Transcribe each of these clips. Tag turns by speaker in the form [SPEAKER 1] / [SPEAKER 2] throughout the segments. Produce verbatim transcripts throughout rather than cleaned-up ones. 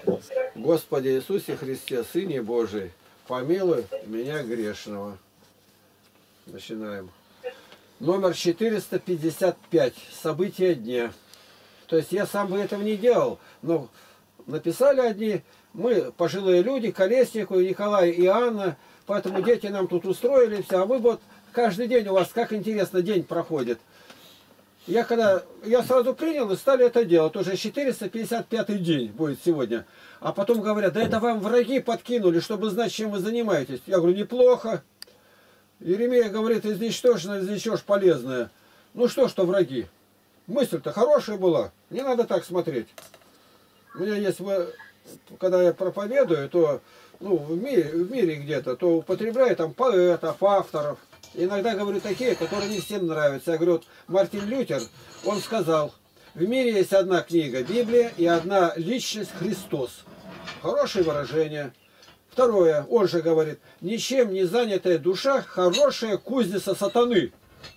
[SPEAKER 1] Господи Иисусе Христе, Сыне Божий, помилуй меня грешного. Начинаем. Номер четыреста пятьдесят пять. События дня. То есть я сам бы этого не делал, но написали одни, мы пожилые люди, Колеснику, Николай и Анна, поэтому дети нам тут устроили все, а вы вот каждый день у вас, как интересно, день проходит. Я когда, я сразу принял и стали это делать, уже четыреста пятьдесят пятый день будет сегодня. А потом говорят, да это вам враги подкинули, чтобы знать, чем вы занимаетесь. Я говорю, неплохо. Еремея говорит, изничтожено, изничтожь полезное. Ну что, что враги? Мысль-то хорошая была, не надо так смотреть. У меня есть, когда я проповедую, то ну, в мире, в мире где-то, то употребляю там поэтов, авторов. Иногда говорю такие, которые не всем нравятся. Я говорю, вот Мартин Лютер, он сказал, в мире есть одна книга, Библия, и одна личность, Христос. Хорошее выражение. Второе, он же говорит, ничем не занятая душа, хорошая кузница сатаны.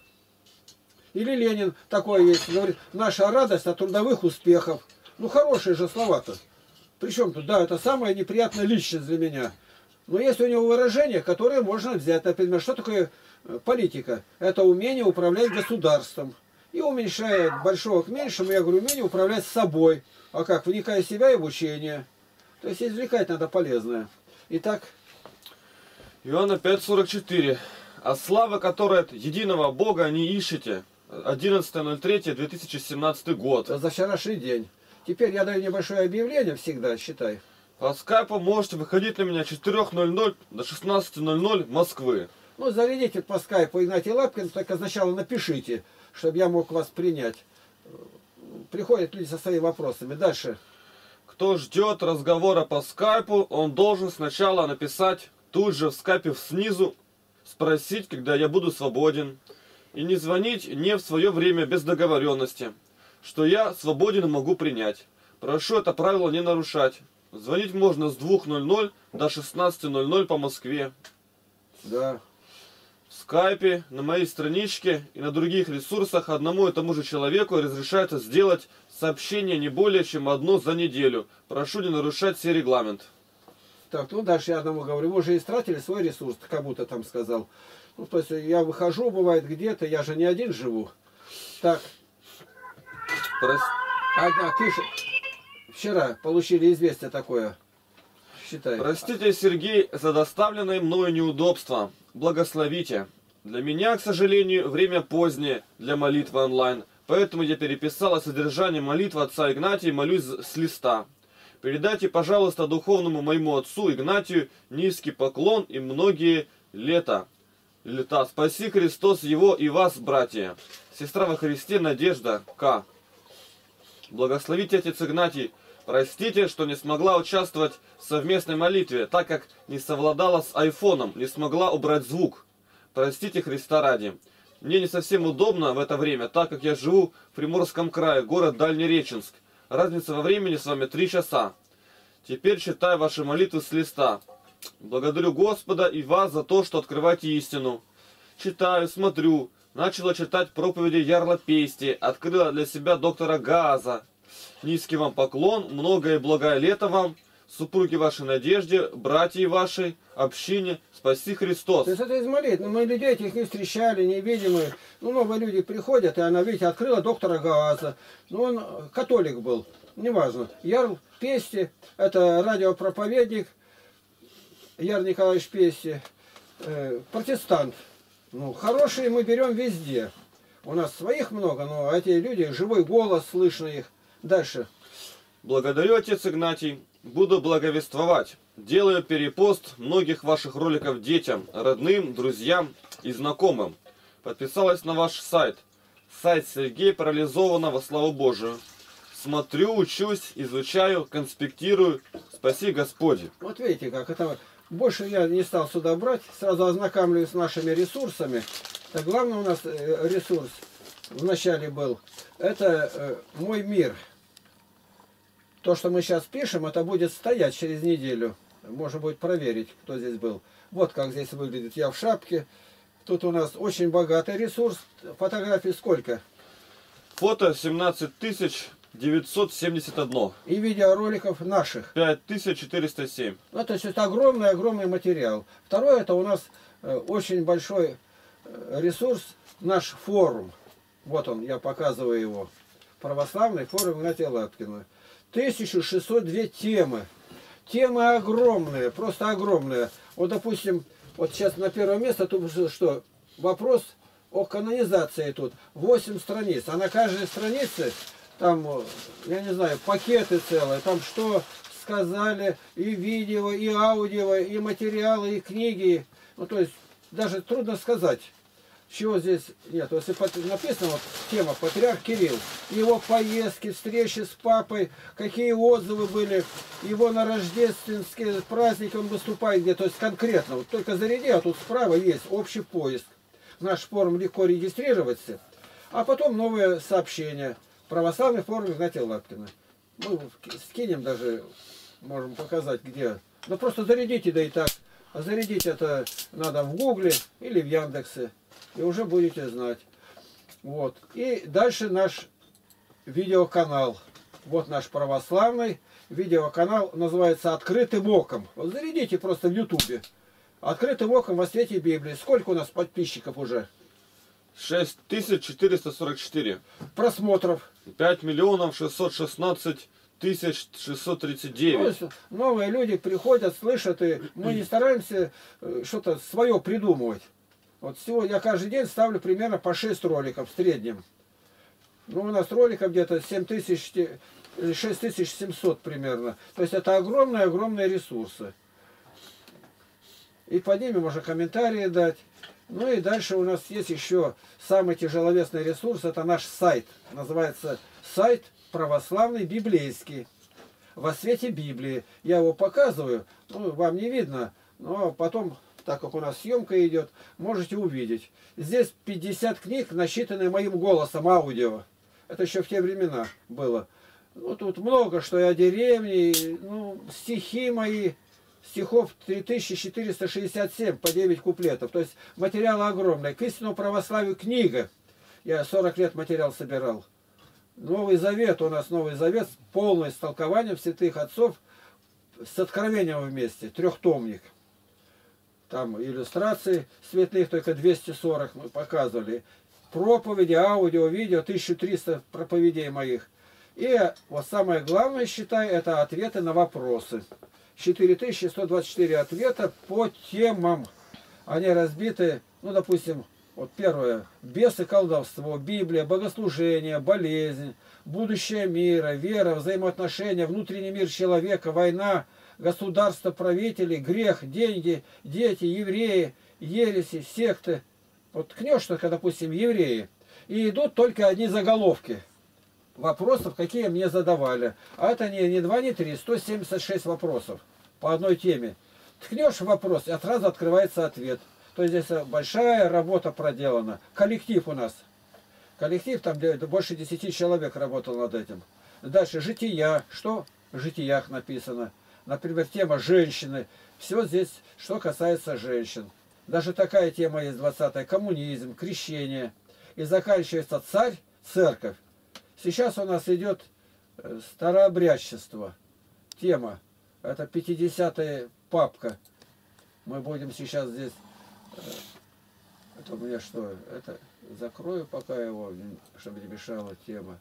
[SPEAKER 1] Или Ленин такой есть, говорит, наша радость от трудовых успехов. Ну, хорошие же слова-то. Причем тут, да, это самая неприятная личность для меня. Но есть у него выражение, которое можно взять. Например, что такое политика? Это умение управлять государством. И уменьшает большого к меньшему, я говорю, умение управлять собой. А как? Вникая в себя и в учение. То есть извлекать надо полезное. Итак.
[SPEAKER 2] Иоанна пять сорок четыре. А слава, которая от единого Бога не ищете. одиннадцатое ноль третье две тысячи семнадцатый год.
[SPEAKER 1] За вчерашний день. Теперь я даю небольшое объявление всегда, считай.
[SPEAKER 2] По скайпу можете выходить на меня с четырёх ноль ноль до шестнадцати ноль ноль Москвы.
[SPEAKER 1] Ну, заведите по скайпу Игнатий Лапкин, только сначала напишите, чтобы я мог вас принять. Приходят люди со своими вопросами. Дальше.
[SPEAKER 2] Кто ждет разговора по скайпу, он должен сначала написать тут же в скайпе снизу, спросить, когда я буду свободен. И не звонить не в свое время без договоренности, что я свободен и могу принять. Прошу это правило не нарушать. Звонить можно с двух ноль ноль до шестнадцати ноль ноль по Москве.
[SPEAKER 1] Да.
[SPEAKER 2] В скайпе, на моей страничке и на других ресурсах одному и тому же человеку разрешается сделать сообщение не более чем одно за неделю. Прошу не нарушать сей регламент.
[SPEAKER 1] Так, ну дальше я одному говорю, вы уже истратили свой ресурс, как будто там сказал. Ну, то есть я выхожу, бывает где-то, я же не один живу. Так.
[SPEAKER 2] Прос...
[SPEAKER 1] Одна пишет. Вчера получили известие такое. Считай.
[SPEAKER 2] Простите, Сергей, за доставленное мною неудобство. Благословите. Для меня, к сожалению, время позднее для молитвы онлайн. Поэтому я переписала содержание молитвы отца Игнатия и молюсь с листа. Передайте, пожалуйста, духовному моему отцу Игнатию низкий поклон и многие лета. Лета. Спаси Христос его и вас, братья. Сестра во Христе Надежда К. Благословите, отец Игнатий. Простите, что не смогла участвовать в совместной молитве, так как не совладала с айфоном, не смогла убрать звук. Простите Христа ради. Мне не совсем удобно в это время, так как я живу в Приморском крае, город Дальнереченск. Разница во времени с вами три часа. Теперь читаю ваши молитвы с листа. Благодарю Господа и вас за то, что открываете истину. Читаю, смотрю. Начала читать проповеди Ярла Пести. Открыла для себя доктора Газа. Низкий вам поклон, многое благое лето вам, супруги вашей Надежде, братья вашей, общине, спаси Христос.
[SPEAKER 1] То есть это из молитвы. Мы людей этих не встречали, не видим. Ну, новые люди приходят, и она, видите, открыла доктора Газа. Ну, он католик был, неважно. Ярл Пести, это радиопроповедник, Яр Николаевич Пести, э, протестант. Ну, хорошие мы берем везде. У нас своих много, но эти люди, живой голос, слышно их. Дальше.
[SPEAKER 2] Благодарю, отец Игнатий. Буду благовествовать. Делаю перепост многих ваших роликов детям, родным, друзьям и знакомым. Подписалась на ваш сайт. Сайт Сергея парализовано во славу Божию. Смотрю, учусь, изучаю, конспектирую. Спаси Господи.
[SPEAKER 1] Вот видите, как это... Больше я не стал сюда брать. Сразу ознакомлюсь с нашими ресурсами. Так, главный у нас ресурс в начале был. Это э, «Мой мир». То, что мы сейчас пишем, это будет стоять через неделю. Можно будет проверить, кто здесь был. Вот как здесь выглядит. Я в шапке. Тут у нас очень богатый ресурс. Фотографий сколько?
[SPEAKER 2] Фото семнадцать тысяч девятьсот семьдесят один.
[SPEAKER 1] И видеороликов наших.
[SPEAKER 2] пять тысяч четыреста семь.
[SPEAKER 1] Ну, то есть это огромный-огромный материал. Второе, это у нас э, очень большой э, ресурс, наш форум. Вот он, я показываю его. Православный форум Игнатия Лапкина. тысяча шестьсот две темы. Темы огромные, просто огромные. Вот, допустим, вот сейчас на первое место тут что? Вопрос о канонизации тут. восемь страниц. А на каждой странице там, я не знаю, пакеты целые. Там что сказали, и видео, и аудио, и материалы, и книги. Ну, то есть, даже трудно сказать, чего здесь нет. Если написано, вот тема «Патриарх Кирилл», его поездки, встречи с папой, какие отзывы были, его на рождественские праздники он выступает где, то есть конкретно. Вот только заряди, а тут справа есть общий поиск. Наш форум легко регистрироваться. А потом новые сообщения. Православный форум Игнатия Лапкина. Мы скинем даже, можем показать где. Но просто зарядите, да и так. А зарядить это надо в Гугле или в Яндексе. И уже будете знать. Вот. И дальше наш видеоканал. Вот наш православный видеоканал. Называется «Открытым оком». Вот зарядите просто в Ютубе. «Открытым оком во свете Библии». Сколько у нас подписчиков уже?
[SPEAKER 2] шесть тысяч четыреста сорок четыре.
[SPEAKER 1] Просмотров.
[SPEAKER 2] пять миллионов шестьсот шестнадцать тысяч шестьсот тридцать девять.
[SPEAKER 1] То есть новые люди приходят, слышат, и мы не стараемся что-то свое придумывать. Вот сегодня я каждый день ставлю примерно по шесть роликов в среднем. Ну, у нас роликов где-то семь тысяч или шесть тысяч семьсот примерно. То есть это огромные-огромные ресурсы. И под ними можно комментарии дать. Ну и дальше у нас есть еще самый тяжеловесный ресурс. Это наш сайт. Называется сайт православный библейский. Во свете Библии. Я его показываю. Ну, вам не видно. Но потом, так как у нас съемка идет, можете увидеть. Здесь пятьдесят книг, насчитанные моим голосом, аудио. Это еще в те времена было. Ну, тут много, что и о деревне, ну, стихи мои. Стихов три тысячи четыреста шестьдесят семь по девять куплетов. То есть материал огромный. К истинному православию книга. Я сорок лет материал собирал. Новый Завет, у нас Новый Завет, полный с толкованием святых отцов, с откровением вместе, трехтомник. Там иллюстрации святых, только двести сорок мы показывали. Проповеди, аудио, видео, тысяча триста проповедей моих. И вот самое главное, считаю, это ответы на вопросы. четыре тысячи сто двадцать четыре ответа по темам. Они разбиты, ну, допустим, вот первое, бесы, колдовство, Библия, богослужение, болезнь, будущее мира, вера, взаимоотношения, внутренний мир человека, война, государство, правители, грех, деньги, дети, евреи, ереси, секты. Вот ткнешь только, допустим, евреи, и идут только одни заголовки вопросов, какие мне задавали. А это не, не два, не три, сто семьдесят шесть вопросов по одной теме. Ткнешь вопрос, и сразу открывается ответ. То есть здесь большая работа проделана. Коллектив у нас. Коллектив, там больше десяти человек работал над этим. Дальше жития. Что в житиях написано? Например, тема женщины. Все здесь, что касается женщин. Даже такая тема есть, двадцатая. Коммунизм, крещение. И заканчивается царь, церковь. Сейчас у нас идет старообрядчество. Тема. Это пятидесятая папка. Мы будем сейчас здесь... Это у меня что? Это закрою пока его, чтобы не мешала тема.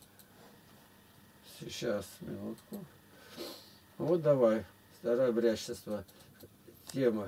[SPEAKER 1] Сейчас, минутку. Вот давай. Старообрядчество. Тема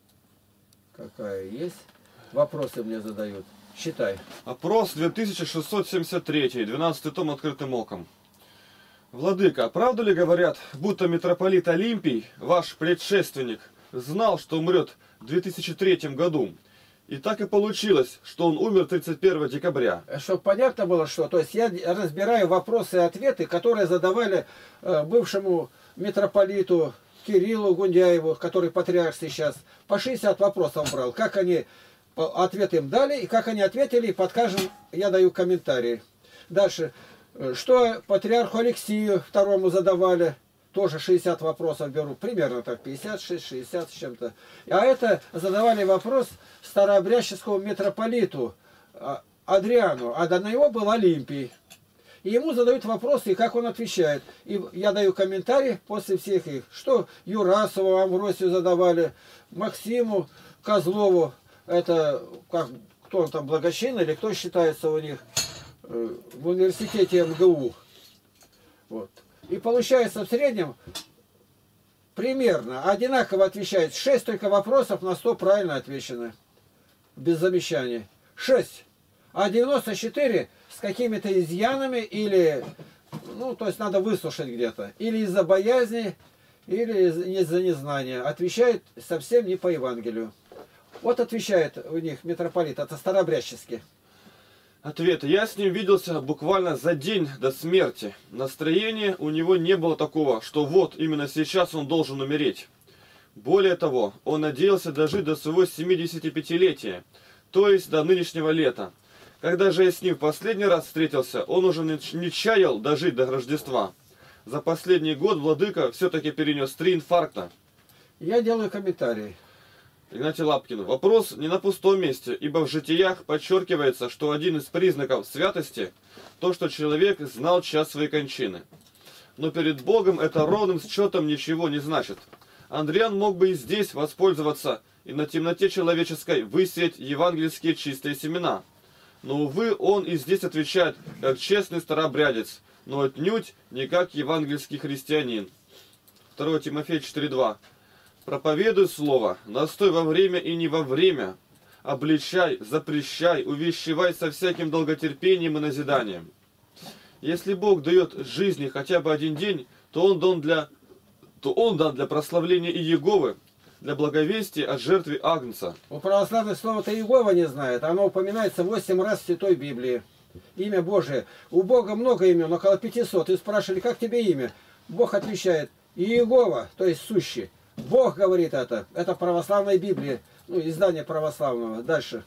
[SPEAKER 1] какая есть. Вопросы мне задают. Считай.
[SPEAKER 2] Опрос две тысячи шестьсот семьдесят три, двенадцатый том «Открытым оком». Владыка, правду ли говорят, будто митрополит Олимпий, ваш предшественник, знал, что умрет в две тысячи третьем году? И так и получилось, что он умер тридцать первого декабря.
[SPEAKER 1] Чтобы понятно было, что... То есть я разбираю вопросы и ответы, которые задавали э, бывшему митрополиту Кириллу Гундяеву, который патриарх сейчас. По шестьдесят вопросов брал. Как они... Ответы им дали, и как они ответили, под каждым я даю комментарии. Дальше. Что патриарху Алексию второму задавали? Тоже шестьдесят вопросов беру. Примерно так, пятьдесят шесть шестьдесят с чем-то. А это задавали вопрос старообрядческому митрополиту Адриану. А до него был Олимпий. И ему задают вопросы, и как он отвечает. И я даю комментарий после всех их. Что Юрасову, Амвросию задавали, Максиму, Козлову. Это как, кто он там, Благочин или кто считается у них э, в университете эм гэ у. Вот. И получается в среднем примерно одинаково отвечает. шесть только вопросов на сто правильно отвечены. Без замечаний. шесть. А девяносто четыре с какими-то изъянами или, ну, то есть надо выслушать где-то. Или из-за боязни, или из-за незнания. Отвечает совсем не по Евангелию. Вот отвечает у них митрополит, это старообрядческий.
[SPEAKER 2] Ответ. Я с ним виделся буквально за день до смерти. Настроения у него не было такого, что вот именно сейчас он должен умереть. Более того, он надеялся дожить до своего семидесятипятилетия, то есть до нынешнего лета. Когда же я с ним в последний раз встретился, он уже не чаял дожить до Рождества. За последний год владыка все-таки перенес три инфаркта.
[SPEAKER 1] Я делаю комментарий.
[SPEAKER 2] Игнатий Лапкин. Вопрос не на пустом месте, ибо в житиях подчеркивается, что один из признаков святости – то, что человек знал час своей кончины. Но перед Богом это ровным счетом ничего не значит. Андриан мог бы и здесь воспользоваться и на темноте человеческой высеять евангельские чистые семена. Но, увы, он и здесь отвечает, как честный старообрядец, но отнюдь не как евангельский христианин. второе Тимофея четыре два. Проповедуй слово, настой во время и не во время, обличай, запрещай, увещевай со всяким долготерпением и назиданием. Если Бог дает жизни хотя бы один день, то Он дан для, то он дан для прославления Иеговы, для благовестия о жертве Агнца.
[SPEAKER 1] У православных слова-то Иегова не знает, оно упоминается восемь раз в Святой Библии. Имя Божие. У Бога много имен, около пятисот. И спрашивали, как тебе имя? Бог отвечает, Иегова, то есть сущий. Бог говорит это. Это православная Библия. Ну, издание православного. Дальше.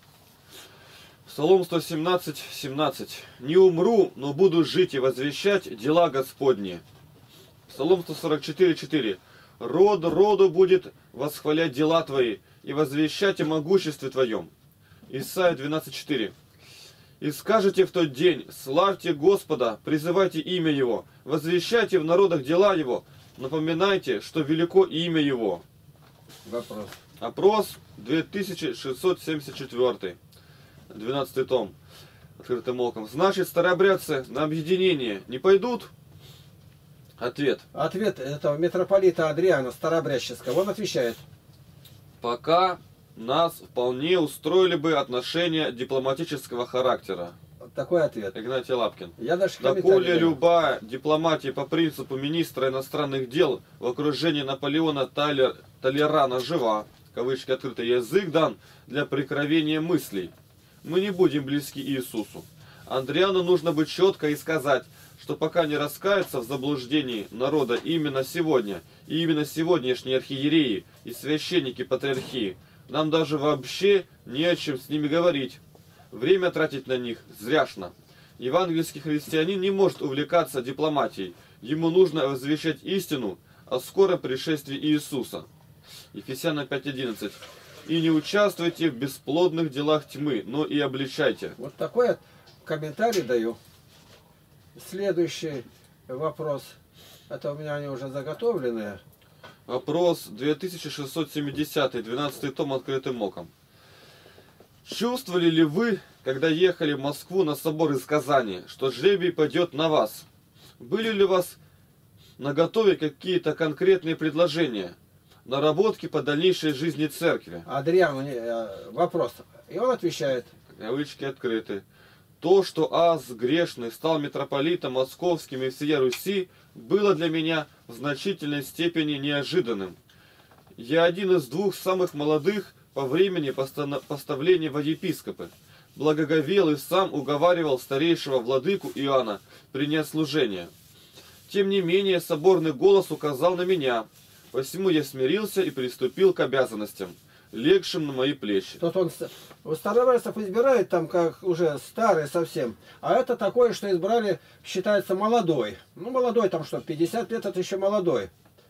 [SPEAKER 2] Псалом сто семнадцать, семнадцать. «Не умру, но буду жить и возвещать дела Господни». Псалом сто сорок четыре, четыре. «Род роду будет восхвалять дела Твои и возвещать о могуществе Твоем». Исайя двенадцать, четыре. «И скажете в тот день, славьте Господа, призывайте имя Его, возвещайте в народах дела Его, напоминайте, что велико имя Его».
[SPEAKER 1] Вопрос.
[SPEAKER 2] Опрос две тысячи шестьсот семьдесят четыре. двенадцатый том. Открытым оком. Значит, старообрядцы на объединение не пойдут? Ответ.
[SPEAKER 1] Ответ этого митрополита Адриана Старообрядческого. Он отвечает.
[SPEAKER 2] Пока нас вполне устроили бы отношения дипломатического характера.
[SPEAKER 1] Такой ответ.
[SPEAKER 2] Игнатий Лапкин.
[SPEAKER 1] Я даже
[SPEAKER 2] Доколе любая дипломатия по принципу министра иностранных дел в окружении Наполеона Талер, Талерана жива, кавычки открыты, язык дан для прикровения мыслей. Мы не будем близки Иисусу. Андриану нужно быть четко и сказать, что пока не раскаются в заблуждении народа именно сегодня, и именно сегодняшние архиереи и священники патриархии, нам даже вообще не о чем с ними говорить. Время тратить на них зряшно. Евангельский христианин не может увлекаться дипломатией. Ему нужно возвещать истину о скором пришествии Иисуса. Ефесянам пять, одиннадцать. И не участвуйте в бесплодных делах тьмы, но и обличайте.
[SPEAKER 1] Вот такой комментарий даю. Следующий вопрос. Это у меня они уже заготовленные.
[SPEAKER 2] Вопрос две тысячи шестьсот семьдесят, двенадцатый том открытым оком. Чувствовали ли вы, когда ехали в Москву на собор из Казани, что жребий пойдет на вас? Были ли у вас наготове какие-то конкретные предложения, наработки по дальнейшей жизни церкви?
[SPEAKER 1] Адриан, вопрос. И он отвечает.
[SPEAKER 2] Кавычки открыты. То, что Аз грешный стал митрополитом московским и всея Руси, было для меня в значительной степени неожиданным. Я один из двух самых молодых по времени поставления в епископы. Благоговел и сам уговаривал старейшего владыку Иоанна принять служение. Тем не менее, соборный голос указал на меня, посему я смирился и приступил к обязанностям, легшим на мои плечи.
[SPEAKER 1] Тот он у старообрядцев избирает там как уже старый совсем, а это такое, что избрали, считается молодой. Ну, молодой там что, пятьдесят лет это еще молодой.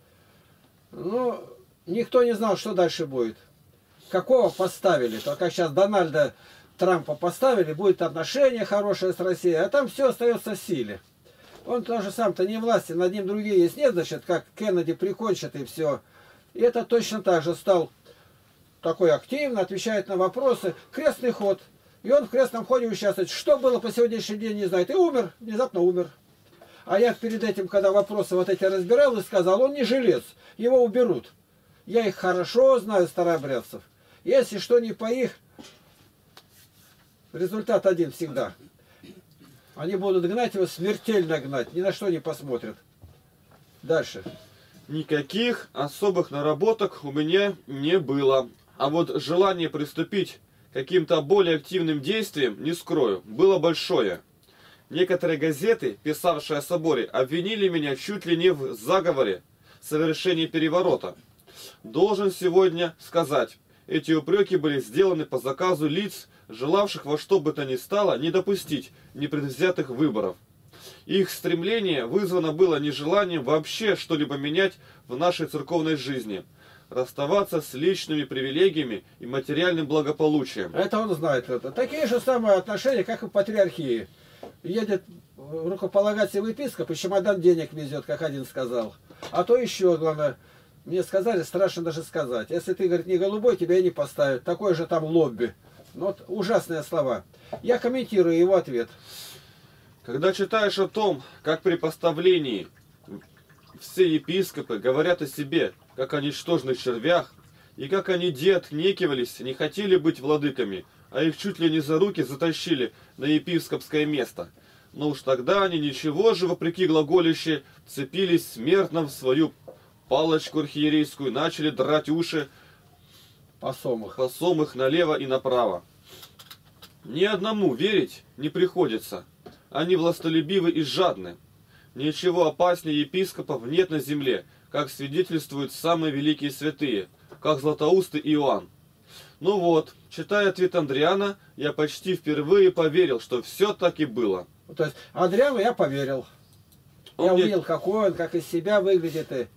[SPEAKER 1] Ну, никто не знал, что дальше будет. Какого поставили? То как сейчас Дональда Трампа поставили, будет отношение хорошее с Россией, а там все остается в силе. Он тоже сам-то не властен, над ним другие есть. Нет, значит, как Кеннеди прикончит и все. И это точно так же стал такой активно, отвечает на вопросы. Крестный ход. И он в крестном ходе участвует. Что было по сегодняшний день, не знает. И умер, внезапно умер. А я перед этим, когда вопросы вот эти разбирал и сказал, он не жилец, его уберут. Я их хорошо знаю, старообрядцев. Если что не по их, результат один всегда. Они будут гнать его, смертельно гнать, ни на что не посмотрят. Дальше.
[SPEAKER 2] Никаких особых наработок у меня не было. А вот желание приступить к каким-то более активным действиям, не скрою, было большое. Некоторые газеты, писавшие о соборе, обвинили меня чуть ли не в заговоре, совершении переворота. Должен сегодня сказать, эти упреки были сделаны по заказу лиц, желавших во что бы то ни стало не допустить непредвзятых выборов. Их стремление вызвано было нежеланием вообще что-либо менять в нашей церковной жизни, расставаться с личными привилегиями и материальным благополучием.
[SPEAKER 1] Это он знает. Это. Такие же самые отношения, как и в патриархии. Едет рукополагатель в епископ и чемодан денег везет, как один сказал. А то еще, главное, мне сказали, страшно даже сказать. Если ты, говорит, не голубой, тебя и не поставят. Такое же там лобби. Ну, вот ужасные слова. Я комментирую его ответ.
[SPEAKER 2] Когда читаешь о том, как при поставлении все епископы говорят о себе, как о ничтожных червях, и как они де отнекивались, не хотели быть владыками, а их чуть ли не за руки затащили на епископское место. Но уж тогда они ничего же, вопреки глаголище, цепились смертно в свою палочку архиерейскую, начали драть уши
[SPEAKER 1] посомых.
[SPEAKER 2] посомых налево и направо. Ни одному верить не приходится. Они властолюбивы и жадны. Ничего опаснее епископов нет на земле, как свидетельствуют самые великие святые, как Златоуст и Иоанн. Ну вот, читая ответ Андриана, я почти впервые поверил, что все так и было.
[SPEAKER 1] То есть Андриану я поверил.
[SPEAKER 2] Он
[SPEAKER 1] я
[SPEAKER 2] мне...
[SPEAKER 1] увидел, какой он, как из себя выглядит. И...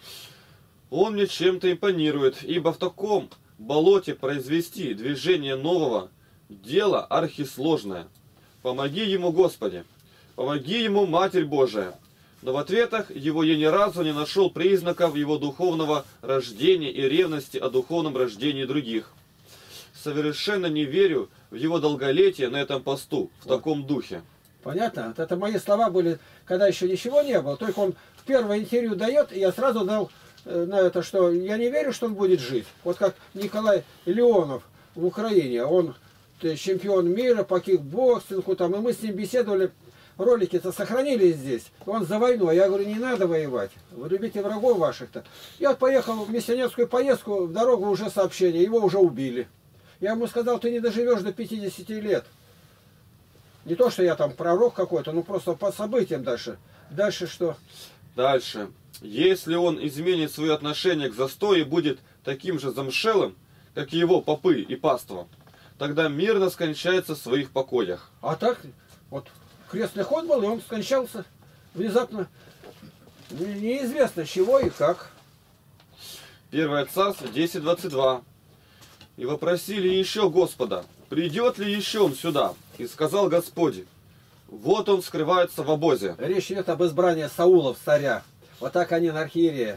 [SPEAKER 2] Он мне чем-то импонирует, ибо в таком болоте произвести движение нового дело архисложное. Помоги ему, Господи, помоги ему, Матерь Божия. Но в ответах его я ни разу не нашел признаков его духовного рождения и ревности о духовном рождении других. Совершенно не верю в его долголетие на этом посту, в вот. Таком духе.
[SPEAKER 1] Понятно? Это мои слова были, когда еще ничего не было. Только он в первое интервью дает, и я сразу дал на это, что я не верю, что он будет жить. Вот как Николай Леонов в Украине. Он чемпион мира по кикбоксингу, там, и мы с ним беседовали. Ролики-то сохранились здесь. Он за войну. А я говорю, не надо воевать. Вы любите врагов ваших-то. Я вот поехал в миссионерскую поездку, в дорогу уже сообщение. Его уже убили. Я ему сказал, ты не доживешь до пятидесяти лет. Не то, что я там пророк какой-то, ну просто по событиям дальше. Дальше что?
[SPEAKER 2] Дальше. Если он изменит свое отношение к застою и будет таким же замшелым, как и его попы и паства, тогда мирно скончается в своих покоях.
[SPEAKER 1] А так, вот крестный ход был, и он скончался внезапно. Неизвестно чего и как.
[SPEAKER 2] Первое Царство десять двадцать два. И вопросили еще Господа, придет ли еще он сюда? И сказал Господи, вот он скрывается в обозе.
[SPEAKER 1] Речь идет об избрании Саула в царя. Вот так они на архиерея.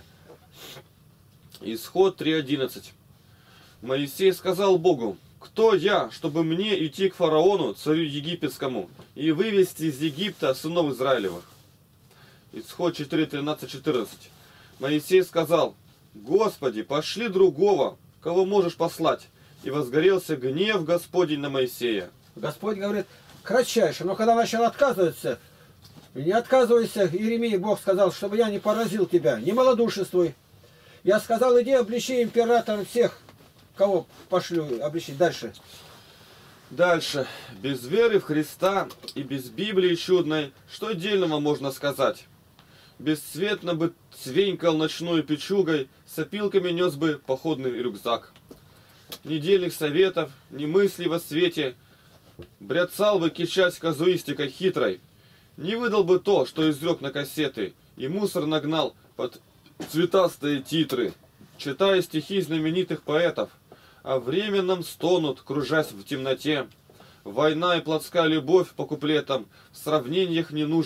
[SPEAKER 2] Исход три одиннадцать. Моисей сказал Богу, кто я, чтобы мне идти к фараону, царю египетскому, и вывести из Египта сынов Израилевых? Исход четыре тринадцать четырнадцать. Моисей сказал, Господи, пошли другого, кого можешь послать. И возгорелся гнев Господень на Моисея.
[SPEAKER 1] Господь говорит, кратчайше, но когда начал отказываться, не отказывайся, Иеремии Бог сказал, чтобы я не поразил тебя, не малодушествуй. Я сказал, иди обличи императора всех, кого пошлю обличить. Дальше.
[SPEAKER 2] Дальше. Без веры в Христа и без Библии чудной, что дельного можно сказать? Бесцветно бы цвенькал ночной печугой, с опилками нес бы походный рюкзак. Ни дельных советов, ни мыслей во свете, бряцал бы кичась казуистикой хитрой, не выдал бы то, что изрек на кассеты, и мусор нагнал под цветастые титры, читая стихи знаменитых поэтов, а временном стонут, кружась в темноте. Война и плотская любовь по куплетам, в сравнениях ненужных,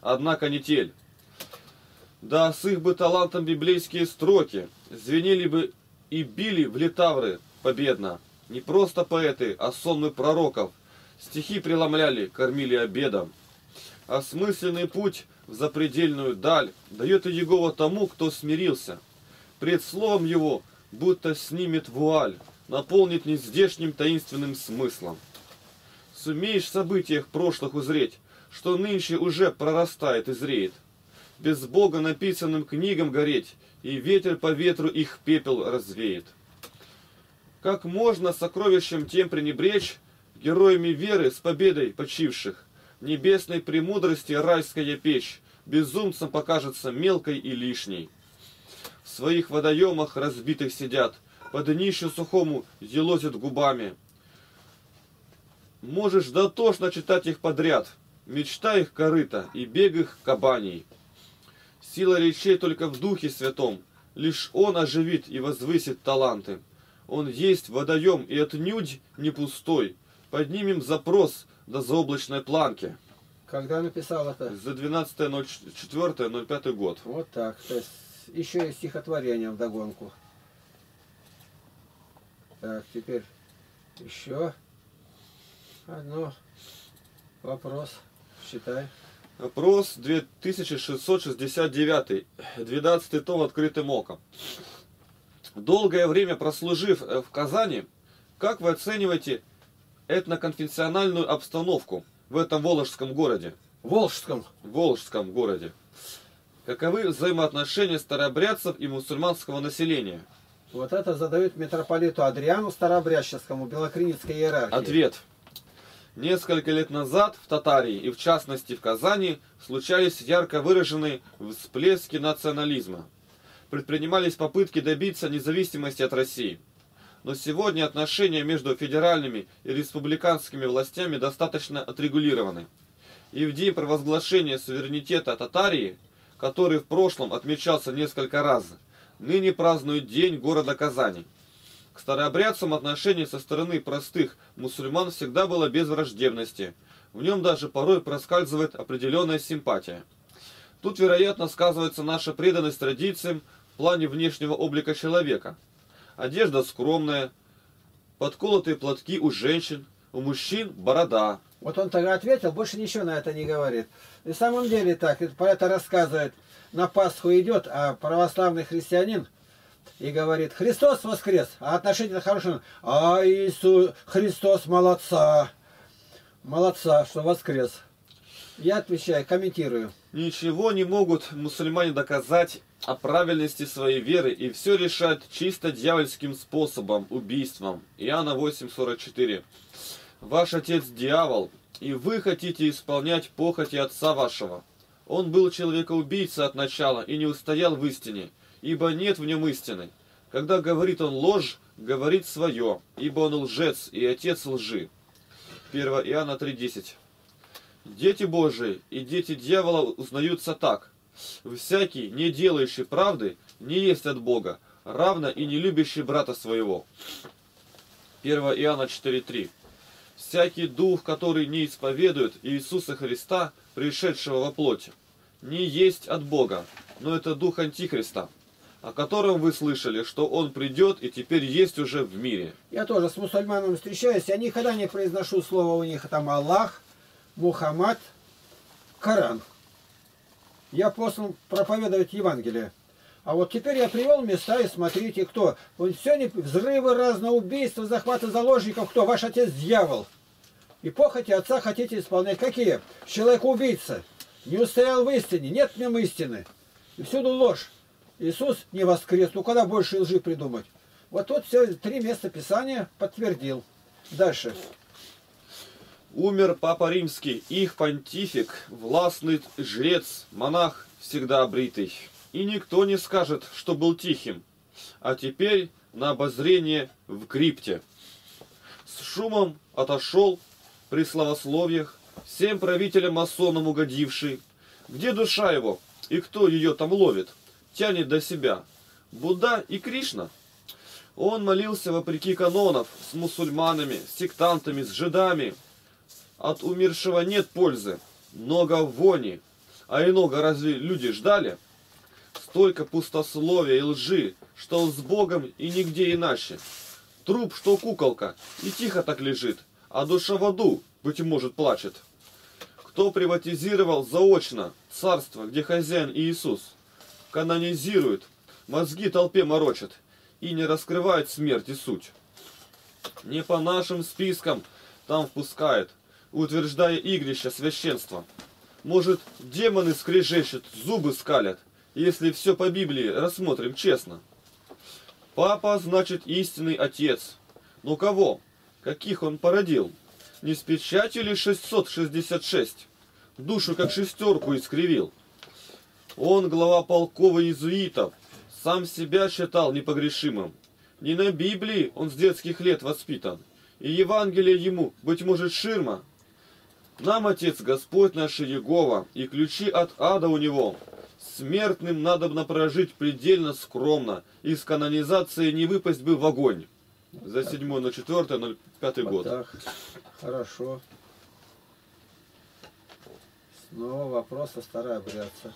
[SPEAKER 2] одна канитель. Да с их бы талантом библейские строки звенели бы и били в литавры победно. Не просто поэты, а сонмы пророков стихи преломляли, кормили обедом. Осмысленный путь в запредельную даль дает Иегова тому, кто смирился. Пред словом его будто снимет вуаль, наполнит нездешним таинственным смыслом. Сумеешь в событиях прошлых узреть, что нынче уже прорастает и зреет. Без Бога написанным книгам гореть, и ветер по ветру их пепел развеет. Как можно сокровищем тем пренебречь, героями веры с победой почивших, небесной премудрости райская печь безумцам покажется мелкой и лишней. В своих водоемах разбитых сидят, по днищу сухому елозят губами. Можешь дотошно читать их подряд, мечта их корыта и бег их кабаней. Сила речей только в Духе Святом, лишь Он оживит и возвысит таланты. Он есть водоем и отнюдь не пустой. Поднимем запрос до заоблачной планки.
[SPEAKER 1] Когда написал это?
[SPEAKER 2] За двенадцатое ноль четвёртое ноль пятый год.
[SPEAKER 1] Вот так. То есть еще и стихотворение вдогонку. Так, теперь еще одно. Вопрос. Считай.
[SPEAKER 2] Вопрос две тысячи шестьсот шестьдесят девять. двенадцатый том открытым оком. Долгое время прослужив в Казани, как вы оцениваете этноконфессиональную обстановку в этом волжском городе?
[SPEAKER 1] Волжском.
[SPEAKER 2] Волжском городе. Каковы взаимоотношения старообрядцев и мусульманского населения?
[SPEAKER 1] Вот это задают митрополиту Адриану Старообрядческому белокриницкой иерархии.
[SPEAKER 2] Ответ. Несколько лет назад в Татарии и в частности в Казани случались ярко выраженные всплески национализма. Предпринимались попытки добиться независимости от России. Но сегодня отношения между федеральными и республиканскими властями достаточно отрегулированы. И в день провозглашения суверенитета Татарии, который в прошлом отмечался несколько раз, ныне празднуют День города Казани. К старообрядцам отношение со стороны простых мусульман всегда было без враждебности. В нем даже порой проскальзывает определенная симпатия. Тут, вероятно, сказывается наша преданность традициям в плане внешнего облика человека. Одежда скромная, подколотые платки у женщин, у мужчин борода.
[SPEAKER 1] Вот он тогда ответил, больше ничего на это не говорит. И в самом деле так, про это рассказывает. На Пасху идет, а православный христианин и говорит: Христос воскрес, а отношение хорошее. А Иисус Христос молодца, молодца, что воскрес. Я отвечаю, комментирую.
[SPEAKER 2] Ничего не могут мусульмане доказать о правильности своей веры, и все решают чисто дьявольским способом, убийством. Иоанна восемь сорок четыре. Ваш отец дьявол, и вы хотите исполнять похоти отца вашего. Он был человекоубийца от начала и не устоял в истине, ибо нет в нем истины. Когда говорит он ложь, говорит свое, ибо он лжец и отец лжи. первое Иоанна три десять. Дети Божии и дети дьявола узнаются так. Всякий, не делающий правды, не есть от Бога, равно и не любящий брата своего. первое Иоанна четыре три. Всякий дух, который не исповедует Иисуса Христа, пришедшего во плоти, не есть от Бога, но это дух Антихриста, о котором вы слышали, что он придет и теперь есть уже в мире.
[SPEAKER 1] Я тоже с мусульманами встречаюсь, я никогда не произношу слово у них там Аллах, Мухаммад, Коран. Я послан проповедовать Евангелие. А вот теперь я привел места, и смотрите, кто. Вот сегодня взрывы разные, убийства, захваты заложников. Кто? Ваш отец дьявол. И похоти отца хотите исполнять. Какие? Человек-убийца. Не устоял в истине. Нет в нем истины. И всюду ложь. Иисус не воскрес. Ну, когда больше лжи придумать? Вот тут все три места Писания подтвердил. Дальше.
[SPEAKER 2] Умер Папа Римский, их понтифик, властный жрец, монах, всегда бритый. И никто не скажет, что был тихим. А теперь на обозрение в крипте. С шумом отошел при славословиях, всем правителям масонам угодивший. Где душа его? И кто ее там ловит? Тянет до себя. Будда и Кришна. Он молился вопреки канонов, с мусульманами, с сектантами, с жидами. От умершего нет пользы, много вони. А иного разве люди ждали? Столько пустословия и лжи, что он с Богом и нигде иначе. Труп, что куколка, и тихо так лежит, а душа в аду, быть может, плачет. Кто приватизировал заочно царство, где хозяин Иисус, канонизирует, мозги толпе морочит и не раскрывает смерти суть. Не по нашим спискам там впускает, утверждая игрища священства. Может, демоны скрежещут, зубы скалят, если все по Библии рассмотрим честно. Папа значит истинный отец. Но кого? Каких он породил? Не с печатью ли шестьсот шестьдесят шесть? Душу как шестерку искривил. Он глава полкова иезуитов, сам себя считал непогрешимым. Не на Библии он с детских лет воспитан, и Евангелие ему, быть может, ширма. Нам, Отец Господь наш Иегова, и ключи от ада у него. Смертным надобно прожить предельно скромно, и с канонизацией не выпасть бы в огонь. За седьмое ноль четвёртое ноль пятый год.
[SPEAKER 1] Так, хорошо. Снова вопрос о старообрядцах.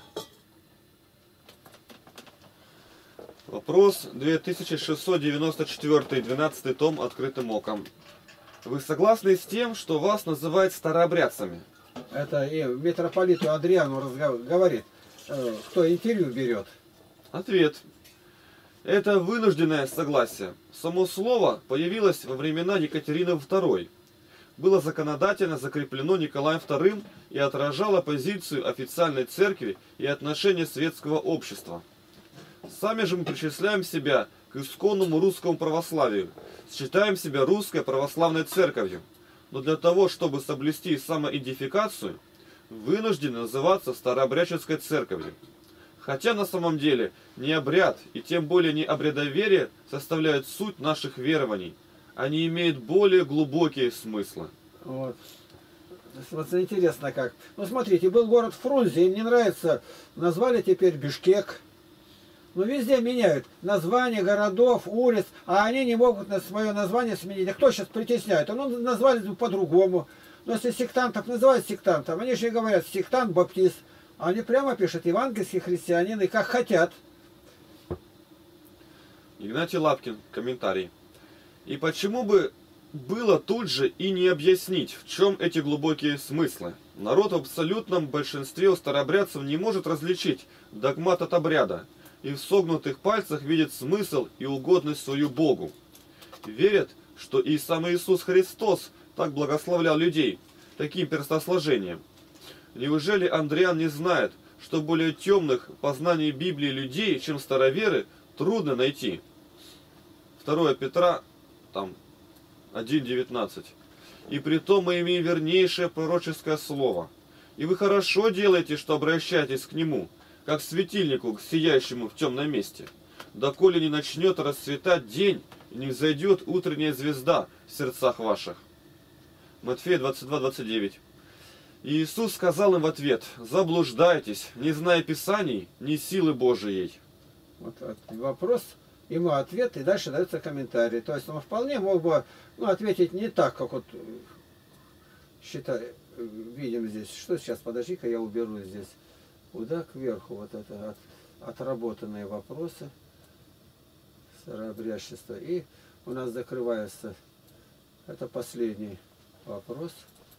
[SPEAKER 2] Вопрос две тысячи шестьсот девяносто четыре, двенадцатый том открытым оком. Вы согласны с тем, что вас называют старообрядцами?
[SPEAKER 1] Это и митрополиту Адриану разгов... говорит, э, кто интервью берет.
[SPEAKER 2] Ответ. Это вынужденное согласие. Само слово появилось во времена Екатерины второй. Было законодательно закреплено Николаем вторым и отражало позицию официальной церкви и отношения светского общества. Сами же мы причисляем себя к исконному русскому православию, считаем себя русской православной церковью, но для того, чтобы соблюсти самоидентификацию, вынуждены называться старообрядческой церковью. Хотя на самом деле не обряд и тем более не обрядоверие составляют суть наших верований, они имеют более глубокие смыслы.
[SPEAKER 1] Вот. Вот интересно как. Ну смотрите, был город Фрунзе, им не нравится, назвали теперь Бишкек. Но везде меняют названия городов, улиц, а они не могут на свое название сменить. А кто сейчас притесняет? Ну, назвали по-другому. Но если сектантов называют сектантом, они же и говорят сектант, баптист. Они прямо пишут евангельский христианин и как хотят.
[SPEAKER 2] Игнатий Лапкин, комментарий. И почему бы было тут же и не объяснить, в чем эти глубокие смыслы? Народ в абсолютном большинстве у старообрядцев не может различить догмат от обряда, и в согнутых пальцах видит смысл и угодность свою Богу. Верят, что и сам Иисус Христос так благословлял людей, таким перстосложением. Неужели Андриан не знает, что более темных познаний Библии людей, чем староверы, трудно найти? второе Петра, там, один девятнадцать. И притом мы имеем вернейшее пророческое слово. И вы хорошо делаете, что обращаетесь к нему, как светильнику к сияющему в темном месте, доколе не начнет расцветать день и не взойдет утренняя звезда в сердцах ваших. Матфея двадцать два двадцать девять. И Иисус сказал им в ответ: заблуждайтесь, не зная Писаний, ни силы Божией.
[SPEAKER 1] Вот вопрос, ему ответ, и дальше дается комментарий. То есть он вполне мог бы, ну, ответить не так, как вот считай, видим здесь. Что сейчас, подожди-ка, я уберу здесь. Куда кверху вот это от, отработанные вопросы старообрядчества. И у нас закрывается, это последний вопрос.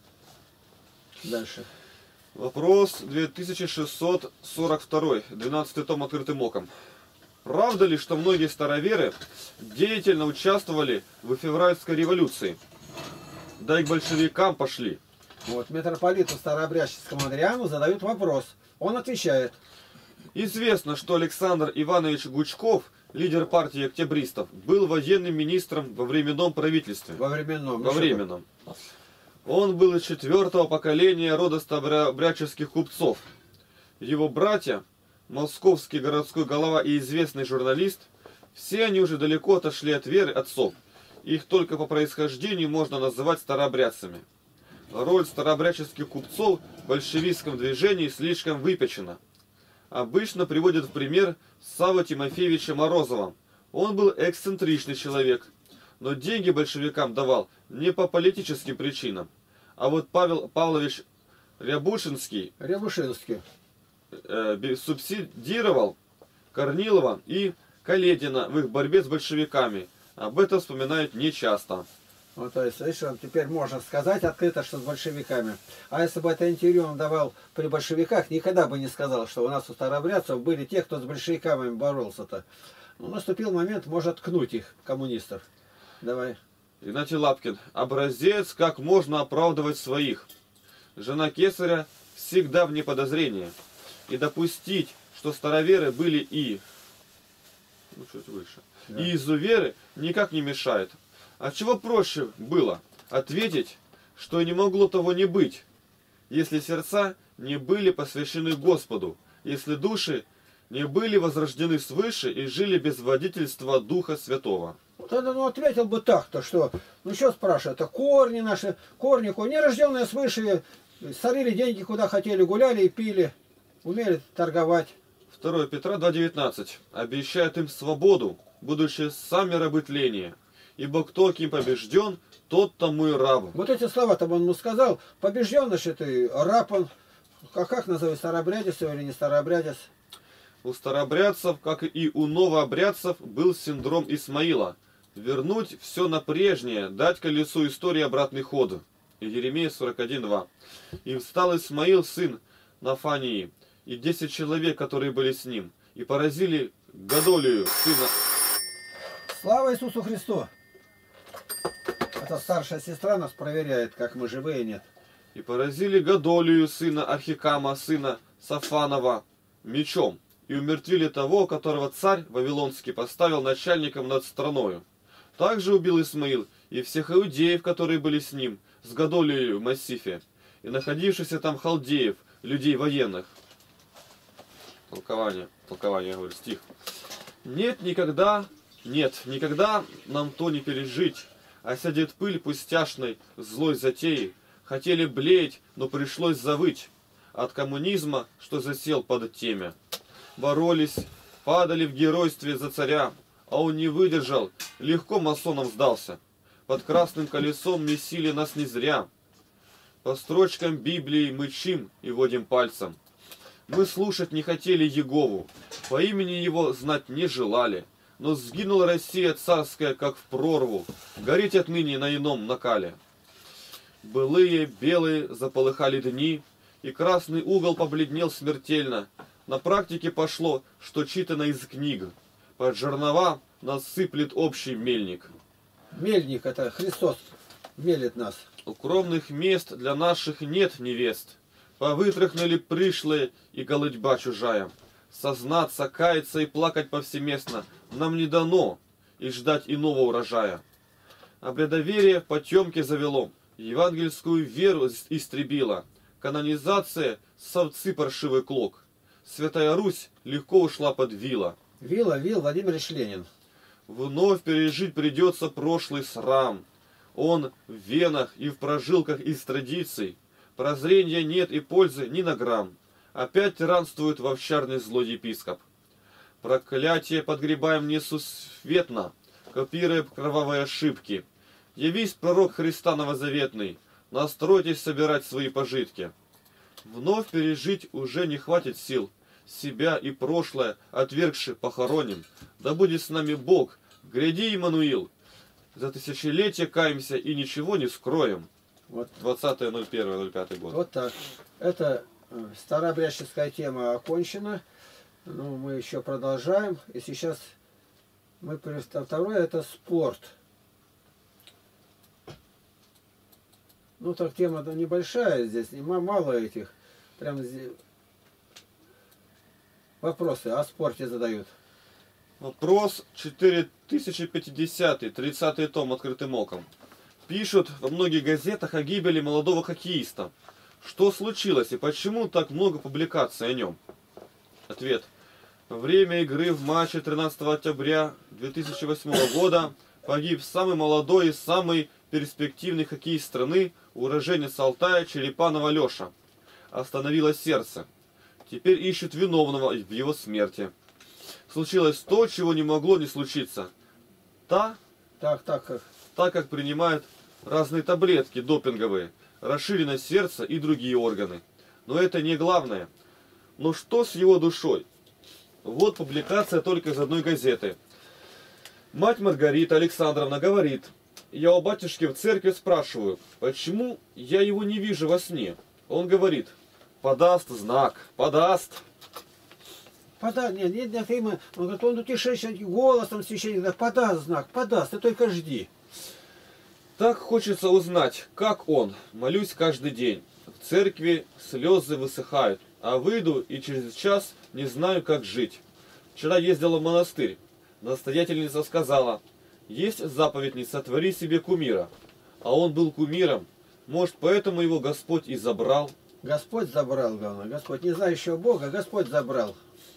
[SPEAKER 1] Дальше.
[SPEAKER 2] Вопрос две тысячи шестьсот сорок два, двенадцатый том открытым оком. Правда ли, что многие староверы деятельно участвовали в февральской революции? Да и к большевикам пошли.
[SPEAKER 1] Вот митрополиту старообрядческому Адриану задают вопрос. Он отвечает.
[SPEAKER 2] Известно, что Александр Иванович Гучков, лидер партии октябристов, был военным министром во временном правительстве.
[SPEAKER 1] Во временном.
[SPEAKER 2] Во временном. Он был из четвертого поколения рода старообрядческих купцов. Его братья, московский городской голова и известный журналист, все они уже далеко отошли от веры отцов. Их только по происхождению можно называть старообрядцами. Роль старообрядческих купцов в большевистском движении слишком выпечена. Обычно приводят в пример Савву Тимофеевича Морозова. Он был эксцентричный человек, но деньги большевикам давал не по политическим причинам. А вот Павел Павлович Рябушинский,
[SPEAKER 1] Рябушинский.
[SPEAKER 2] э, субсидировал Корнилова и Каледина в их борьбе с большевиками. Об этом вспоминают нечасто.
[SPEAKER 1] Ну, то есть, видишь, теперь можно сказать открыто, что с большевиками. А если бы это интервью он давал при большевиках, никогда бы не сказал, что у нас у старообрядцев были те, кто с большевиками боролся-то. Ну, наступил момент, может ткнуть их, коммунистов. Давай.
[SPEAKER 2] Игнатий Лапкин. Образец, как можно оправдывать своих. Жена кесаря всегда вне подозрения. И допустить, что староверы были и... Ну, чуть выше. Да. И изуверы никак не мешает. А чего проще было ответить, что не могло того не быть, если сердца не были посвящены Господу, если души не были возрождены свыше и жили без водительства Духа Святого.
[SPEAKER 1] Вот он ну, ответил бы так-то, что, ну что спрашивают, это корни наши, корни, нерожденные свыше, сорили деньги куда хотели, гуляли и пили, умели торговать.
[SPEAKER 2] второе Петра два девятнадцать. Обещает им свободу, будучи сами рабы тления. Ибо кто кем побежден, тот тому и раб.
[SPEAKER 1] Вот эти слова-то он ему сказал. Побежден, значит, и раб он. А как назовут, старообрядец или не старообрядец?
[SPEAKER 2] У старообрядцев, как и у новообрядцев, был синдром Исмаила. Вернуть все на прежнее, дать колесу истории обратный ход. Иеремия сорок один два. И встал Исмаил, сын Нафании, и десять человек, которые были с ним, и поразили Гадолию, сына...
[SPEAKER 1] Слава Иисусу Христу! Это старшая сестра нас проверяет, как мы живые, нет.
[SPEAKER 2] И поразили Гадолию, сына Архикама, сына Сафанова, мечом, и умертвили того, которого царь Вавилонский поставил начальником над страною. Также убил Исмаил и всех иудеев, которые были с ним, с Гадолией в Массифе, и находившихся там халдеев, людей военных. Толкование, толкование, я говорю, стих. Нет никогда, нет, никогда нам то не пережить. Осядет пыль пустяшной, злой затеи. Хотели блеять, но пришлось завыть. От коммунизма, что засел под темя. Боролись, падали в геройстве за царя. А он не выдержал, легко масонам сдался. Под красным колесом месили нас не зря. По строчкам Библии мычим и водим пальцем. Мы слушать не хотели Егову. По имени его знать не желали. Но сгинула Россия царская, как в прорву, гореть отныне на ином накале. Былые белые заполыхали дни, и красный угол побледнел смертельно. На практике пошло, что читано из книг. Под жернова нас сыплет общий мельник.
[SPEAKER 1] Мельник, это Христос мелит нас.
[SPEAKER 2] Укромных мест для наших нет невест. Повытряхнули пришлые и голытьба чужая. Сознаться, каяться и плакать повсеместно нам не дано, и ждать иного урожая. А бредоверие потемки завело, евангельскую веру истребила. Канонизация — совцы паршивый клок. Святая Русь легко ушла под вила.
[SPEAKER 1] Вила, вил, Владимир Ильич Ленин.
[SPEAKER 2] Вновь пережить придется прошлый срам. Он в венах и в прожилках из традиций. Прозрения нет и пользы ни на грамм. Опять тиранствует в овчарный злой епископ. Проклятие подгребаем несусветно, копируя кровавые ошибки. Явись, пророк Христа новозаветный, настройтесь собирать свои пожитки. Вновь пережить уже не хватит сил, себя и прошлое отвергши похороним. Да будет с нами Бог, гряди, Иммануил. За тысячелетия каемся и ничего не скроем.
[SPEAKER 1] Вот.
[SPEAKER 2] двадцатое ноль первое ноль пятый год.
[SPEAKER 1] Вот так. Это старообрядческая тема окончена. Ну, мы еще продолжаем. И сейчас мы второе, это спорт. Ну, так тема небольшая здесь, мало этих. Прям здесь вопросы о спорте задают.
[SPEAKER 2] Вопрос четыре тысячи пятидесятый, тридцатый том открытым оком. Пишут во многих газетах о гибели молодого хоккеиста. Что случилось и почему так много публикаций о нем? Ответ. Во время игры в матче тринадцатого октября две тысячи восьмого года погиб самый молодой и самый перспективный хоккеист страны, уроженец Алтая Черепанова Леша. Остановилось сердце. Теперь ищут виновного в его смерти. Случилось то, чего не могло не случиться. Та,
[SPEAKER 1] так, так, как.
[SPEAKER 2] так как принимают разные таблетки допинговые, расширено сердце и другие органы. Но это не главное. Но что с его душой? Вот публикация только из одной газеты. Мать Маргарита Александровна говорит: я у батюшки в церкви спрашиваю, почему я его не вижу во сне. Он говорит: подаст знак, подаст.
[SPEAKER 1] Подаст, нет, нет, нет, ему, он говорит, он утешающий голосом священник, говорит, подаст знак, подаст, ты только жди.
[SPEAKER 2] Так хочется узнать, как он. Молюсь каждый день. В церкви слезы высыхают, а выйду и через час не знаю, как жить. Вчера ездила в монастырь. Настоятельница сказала: есть заповедь не сотвори себе кумира. А он был кумиром. Может, поэтому его Господь и забрал?
[SPEAKER 1] Господь забрал, главное. Господь, не знающего Бога, Господь забрал.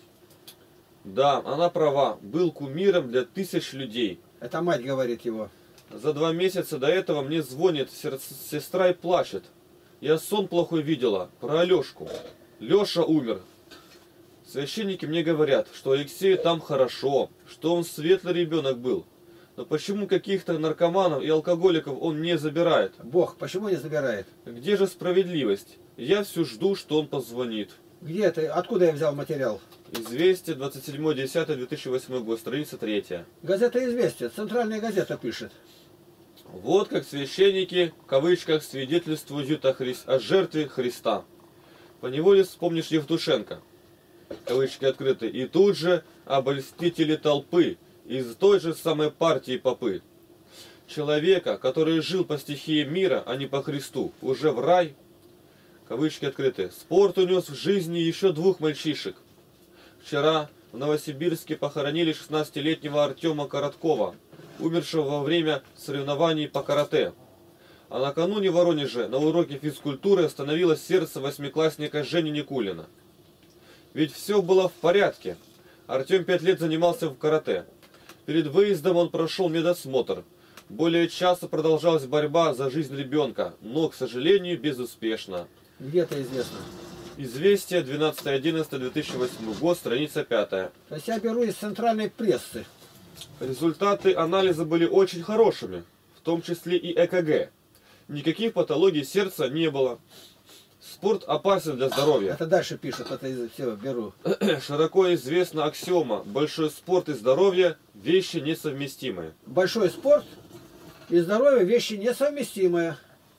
[SPEAKER 2] Да, она права. Был кумиром для тысяч людей.
[SPEAKER 1] Это мать говорит его.
[SPEAKER 2] За два месяца до этого мне звонит сестра и плачет. Я сон плохой видела про Алешку. Леша умер. Священники мне говорят, что Алексею там хорошо, что он светлый ребенок был. Но почему каких-то наркоманов и алкоголиков он не забирает?
[SPEAKER 1] Бог почему не забирает?
[SPEAKER 2] Где же справедливость? Я все жду, что он позвонит.
[SPEAKER 1] Где ты? Откуда я взял материал?
[SPEAKER 2] Известие, двадцать седьмое десятое две тысячи восьмой год, страница третья.
[SPEAKER 1] Газета «Известия», центральная газета пишет.
[SPEAKER 2] Вот как священники, в кавычках, свидетельствуют о, Хри... о жертве Христа. Поневоле вспомнишь Евтушенко, кавычки открыты, и тут же обольстители толпы из той же самой партии попы. Человека, который жил по стихии мира, а не по Христу, уже в рай, кавычки открыты, спорт унес в жизни еще двух мальчишек. Вчера в Новосибирске похоронили шестнадцатилетнего Артема Короткова, умершего во время соревнований по карате. А накануне в Воронеже на уроке физкультуры остановилось сердце восьмиклассника Жени Никулина. Ведь все было в порядке. Артем пять лет занимался в карате. Перед выездом он прошел медосмотр. Более часа продолжалась борьба за жизнь ребенка, но, к сожалению, безуспешно.
[SPEAKER 1] Где-то известно.
[SPEAKER 2] Известие, двенадцатое одиннадцатое две тысячи восьмой год, страница пятая.
[SPEAKER 1] То есть я беру из центральной прессы.
[SPEAKER 2] Результаты анализа были очень хорошими, в том числе и э ка гэ. Никаких патологий сердца не было. Спорт опасен для здоровья.
[SPEAKER 1] Это дальше пишут, это все беру.
[SPEAKER 2] Широко известна аксиома: большой спорт и здоровье – вещи несовместимые.
[SPEAKER 1] Большой спорт и здоровье – вещи несовместимые.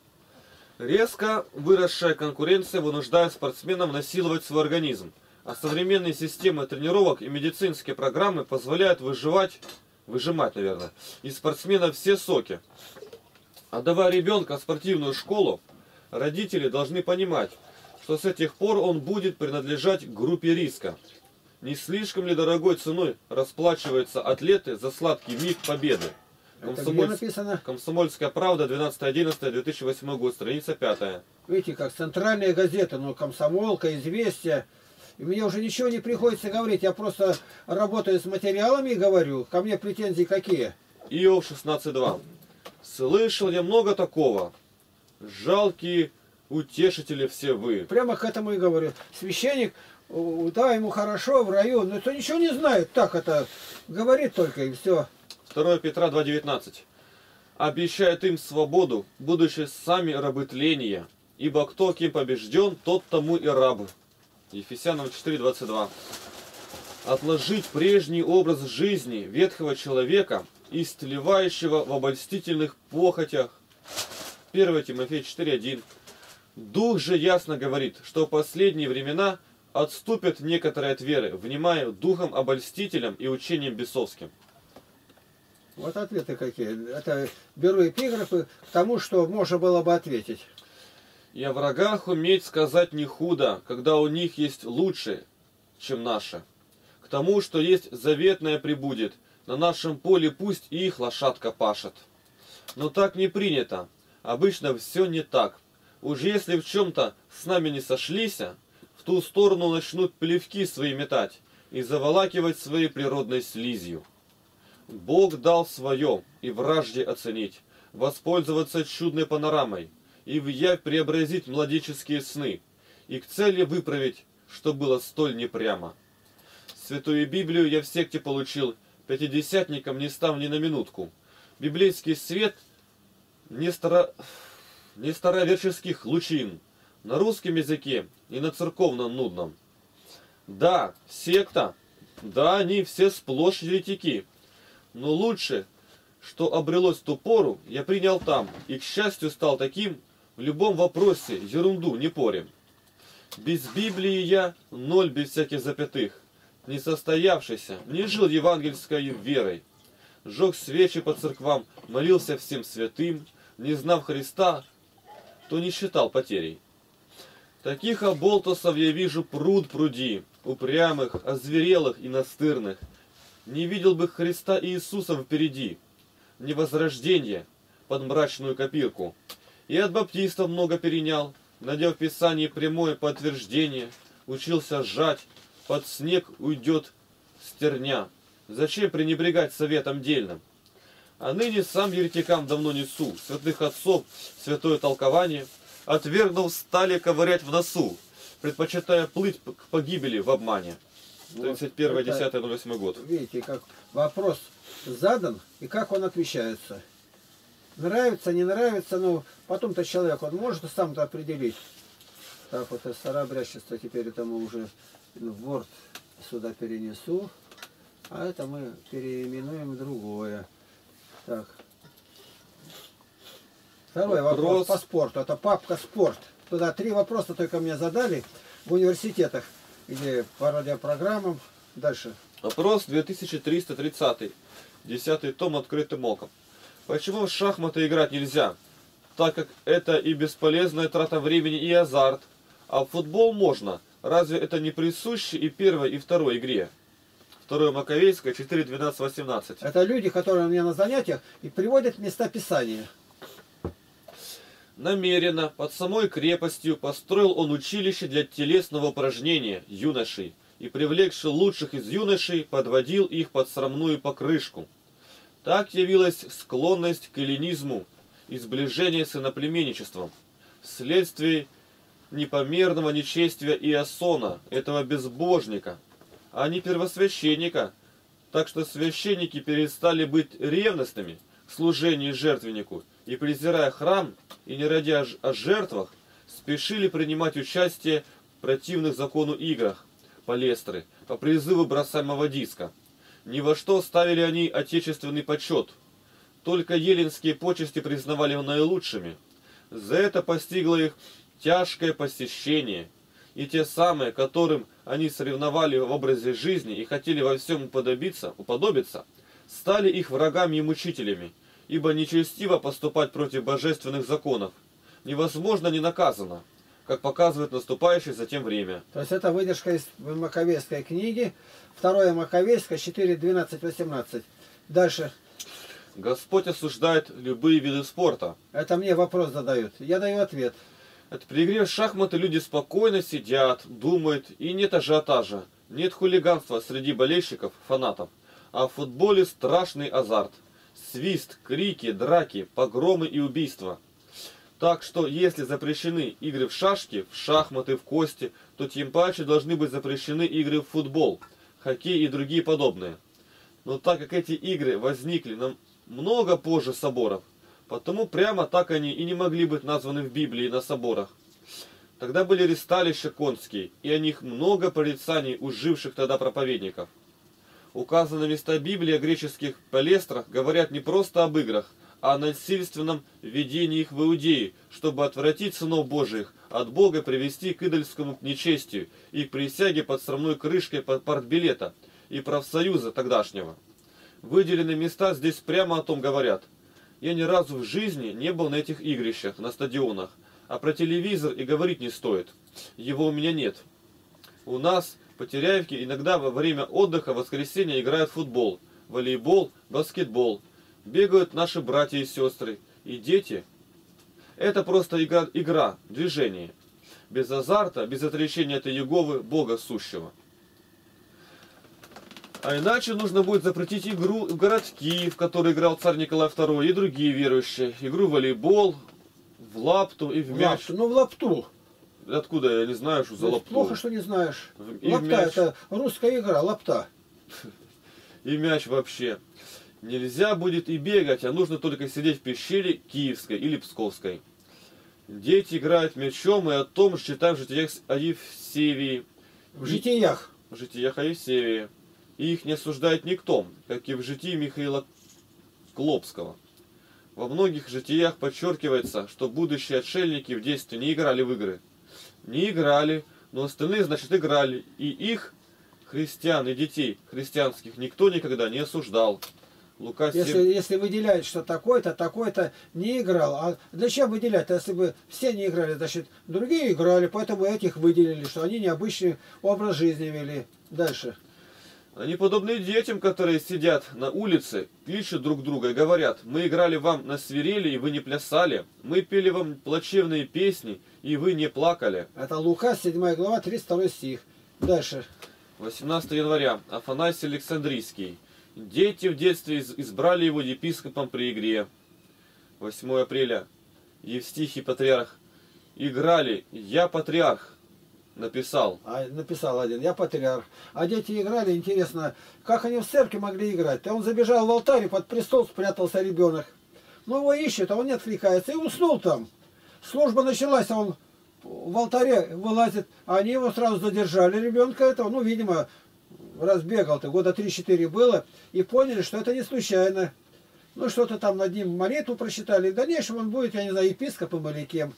[SPEAKER 2] Резко выросшая конкуренция вынуждает спортсменов насиловать свой организм. А современные системы тренировок и медицинские программы позволяют выживать, выжимать, наверное, из спортсменов все соки. Отдавая ребенка в спортивную школу, родители должны понимать, что с этих пор он будет принадлежать к группе риска. Не слишком ли дорогой ценой расплачиваются атлеты за сладкий миг победы?
[SPEAKER 1] Это где написано?
[SPEAKER 2] Комсомольская правда, двенадцатое одиннадцатое две тысячи восьмой год, страница пятая.
[SPEAKER 1] Видите, как центральная газета, ну, комсомолка, известия. И мне уже ничего не приходится говорить, я просто работаю с материалами и говорю. Ко мне претензии какие?
[SPEAKER 2] Иов шестнадцать два. Слышал я много такого. Жалкие утешители все вы.
[SPEAKER 1] Прямо к этому и говорю. Священник, да, ему хорошо в раю, но это ничего не знает. Так это говорит только и все.
[SPEAKER 2] второе Петра два девятнадцать. Обещает им свободу, будучи сами рабы тления. Ибо кто кем побежден, тот тому и раб. Ефесянам четыре двадцать два. Отложить прежний образ жизни ветхого человека, истлевающего в обольстительных похотях. первое Тимофея четыре один. Дух же ясно говорит, что в последние времена отступят некоторые от веры, внимая духом обольстителям и учением бесовским.
[SPEAKER 1] Вот ответы какие. Это беру эпиграфы к тому, что можно было бы ответить.
[SPEAKER 2] И о врагах уметь сказать не худо, когда у них есть лучше, чем наше. К тому, что есть заветное прибудет, на нашем поле пусть и их лошадка пашет. Но так не принято. Обычно все не так. Уж если в чем-то с нами не сошлись, в ту сторону начнут плевки свои метать и заволакивать своей природной слизью. Бог дал свое и вражде оценить, воспользоваться чудной панорамой, и в явь преобразить младенческие сны, и к цели выправить, что было столь непрямо. Святую Библию я в секте получил, пятидесятником не став ни на минутку. Библейский свет не, старо... не староверческих лучин, на русском языке и на церковном нудном. Да, секта. Да, они все сплошь еретики. Но лучше, что обрелось в ту пору, я принял там, и, к счастью, стал таким, в любом вопросе ерунду не порем. Без Библии я ноль без всяких запятых, не состоявшийся, не жил евангельской верой. Жег свечи по церквам, молился всем святым, не знав Христа, то не считал потерей. Таких оболтусов я вижу пруд пруди, упрямых, озверелых и настырных. Не видел бы Христа Иисуса впереди, не возрождение под мрачную копирку. И от баптистов много перенял, найдя в Писании прямое подтверждение, учился сжать, под снег уйдет стерня. Зачем пренебрегать советом дельным? А ныне сам еретикам давно несу, святых отцов, святое толкование, отвергнув, стали ковырять в носу, предпочитая плыть к погибели в обмане. тридцать первое десятое ноль восьмой год.
[SPEAKER 1] Видите, как вопрос задан и как он отвечается. Нравится, не нравится, но потом-то человек, он может сам-то определить. Так вот, старообрядчество теперь это мы уже в Word сюда перенесу, а это мы переименуем другое. Так. Второй вопрос. вопрос по спорту. Это папка спорт. Туда три вопроса только мне задали в университетах или по радиопрограммам. Дальше.
[SPEAKER 2] Вопрос две тысячи триста тридцатый. Десятый том открытым оком. Почему в шахматы играть нельзя? Так как это и бесполезная трата времени, и азарт. А в футбол можно. Разве это не присуще и первой, и второй игре? Второе Маковейское, четыре, двенадцать, восемнадцать.
[SPEAKER 1] Это люди, которые у меня на занятиях и приводят места писания.
[SPEAKER 2] Намеренно, под самой крепостью, построил он училище для телесного упражнения юношей и, привлекши лучших из юношей, подводил их под срамную покрышку. Так явилась склонность к эллинизму и сближение с иноплеменничеством, вследствие непомерного нечестия Иосона, этого безбожника, а не первосвященника, так что священники перестали быть ревностными к служению жертвеннику и, презирая храм и не родя о жертвах, спешили принимать участие в противных закону играх палестры по призыву бросаемого диска. Ни во что ставили они отечественный почет, только еленские почести признавали его наилучшими. За это постигло их тяжкое посещение, и те самые, которым они соревновали в образе жизни и хотели во всем уподобиться, уподобиться, стали их врагами и мучителями, ибо нечестиво поступать против божественных законов невозможно не наказано, как показывает наступающее затем время.
[SPEAKER 1] То есть это выдержка из Маковейской книги, второе Маковейское, четыре, двенадцать, восемнадцать. Дальше.
[SPEAKER 2] Господь осуждает любые виды спорта.
[SPEAKER 1] Это мне вопрос задают, я даю ответ.
[SPEAKER 2] Это при игре в шахматы люди спокойно сидят, думают, и нет ажиотажа, нет хулиганства среди болельщиков, фанатов. А в футболе страшный азарт. Свист, крики, драки, погромы и убийства. Так что, если запрещены игры в шашки, в шахматы, в кости, то тем паче должны быть запрещены игры в футбол, хоккей и другие подобные. Но так как эти игры возникли намного позже соборов, потому прямо так они и не могли быть названы в Библии на соборах. Тогда были ристалища конские, и о них много порицаний у живших тогда проповедников. Указанные места Библии о греческих палестрах говорят не просто об играх, а о насильственном введении их в Иудеи, чтобы отвратить сынов Божиих от Бога и привести к идольскому нечестию и к присяге под срамной крышкой партбилета и профсоюза тогдашнего. Выделенные места здесь прямо о том говорят. Я ни разу в жизни не был на этих игрищах, на стадионах, а про телевизор и говорить не стоит. Его у меня нет. У нас, по Теряевке, иногда во время отдыха в воскресенье играют в футбол, волейбол, баскетбол. Бегают наши братья и сестры, и дети. Это просто игра, игра, движение. Без азарта, без отречения от Иеговы, Бога сущего. А иначе нужно будет запретить игру в городки, в которые играл царь Николай второй, и другие верующие. Игру в волейбол, в лапту и в мяч.
[SPEAKER 1] Лапту, ну в лапту.
[SPEAKER 2] Откуда я не знаю, что за лапту.
[SPEAKER 1] Плохо, что не знаешь.
[SPEAKER 2] И
[SPEAKER 1] лапта это русская игра, лапта.
[SPEAKER 2] И мяч вообще. Нельзя будет и бегать, а нужно только сидеть в пещере Киевской или Псковской. Дети играют мячом, и о том же читаем в житиях о Евсевии.
[SPEAKER 1] В житиях.
[SPEAKER 2] в житиях Моисея, и их не осуждает никто, как и в житии Михаила Клопского. Во многих житиях подчеркивается, что будущие отшельники в детстве не играли в игры. Не играли, но остальные, значит, играли, и их, христиан и детей христианских, никто никогда не осуждал. Лука семь.
[SPEAKER 1] Если, если выделяют, что такой-то, такой-то не играл. А для чего выделять? Если бы все не играли, значит, другие играли, поэтому этих выделили, что они необычный образ жизни вели. Дальше.
[SPEAKER 2] Они подобны детям, которые сидят на улице, кличут друг друга и говорят: мы играли вам на свирели, и вы не плясали, мы пели вам плачевные песни, и вы не плакали.
[SPEAKER 1] Это Лука, седьмая глава, тридцать второй стих. Дальше.
[SPEAKER 2] восемнадцатого января. Афанасий Александрийский. Дети в детстве избрали его епископом при игре. восьмого апреля. Евстихий патриарх. Играли, я патриарх. Написал.
[SPEAKER 1] А, написал один, я патриарх. А дети играли, интересно, как они в церкви могли играть? То он забежал в алтарь, и под престол спрятался ребенок. Ну его ищет, а он не отвлекается, и уснул там. Служба началась, а он в алтаре вылазит, а они его сразу задержали, ребенка этого, ну, видимо, разбегал-то, года три-четыре было, и поняли, что это не случайно. Ну, что-то там над ним молитву прочитали, и в дальнейшем он будет, я не знаю, епископом или кем.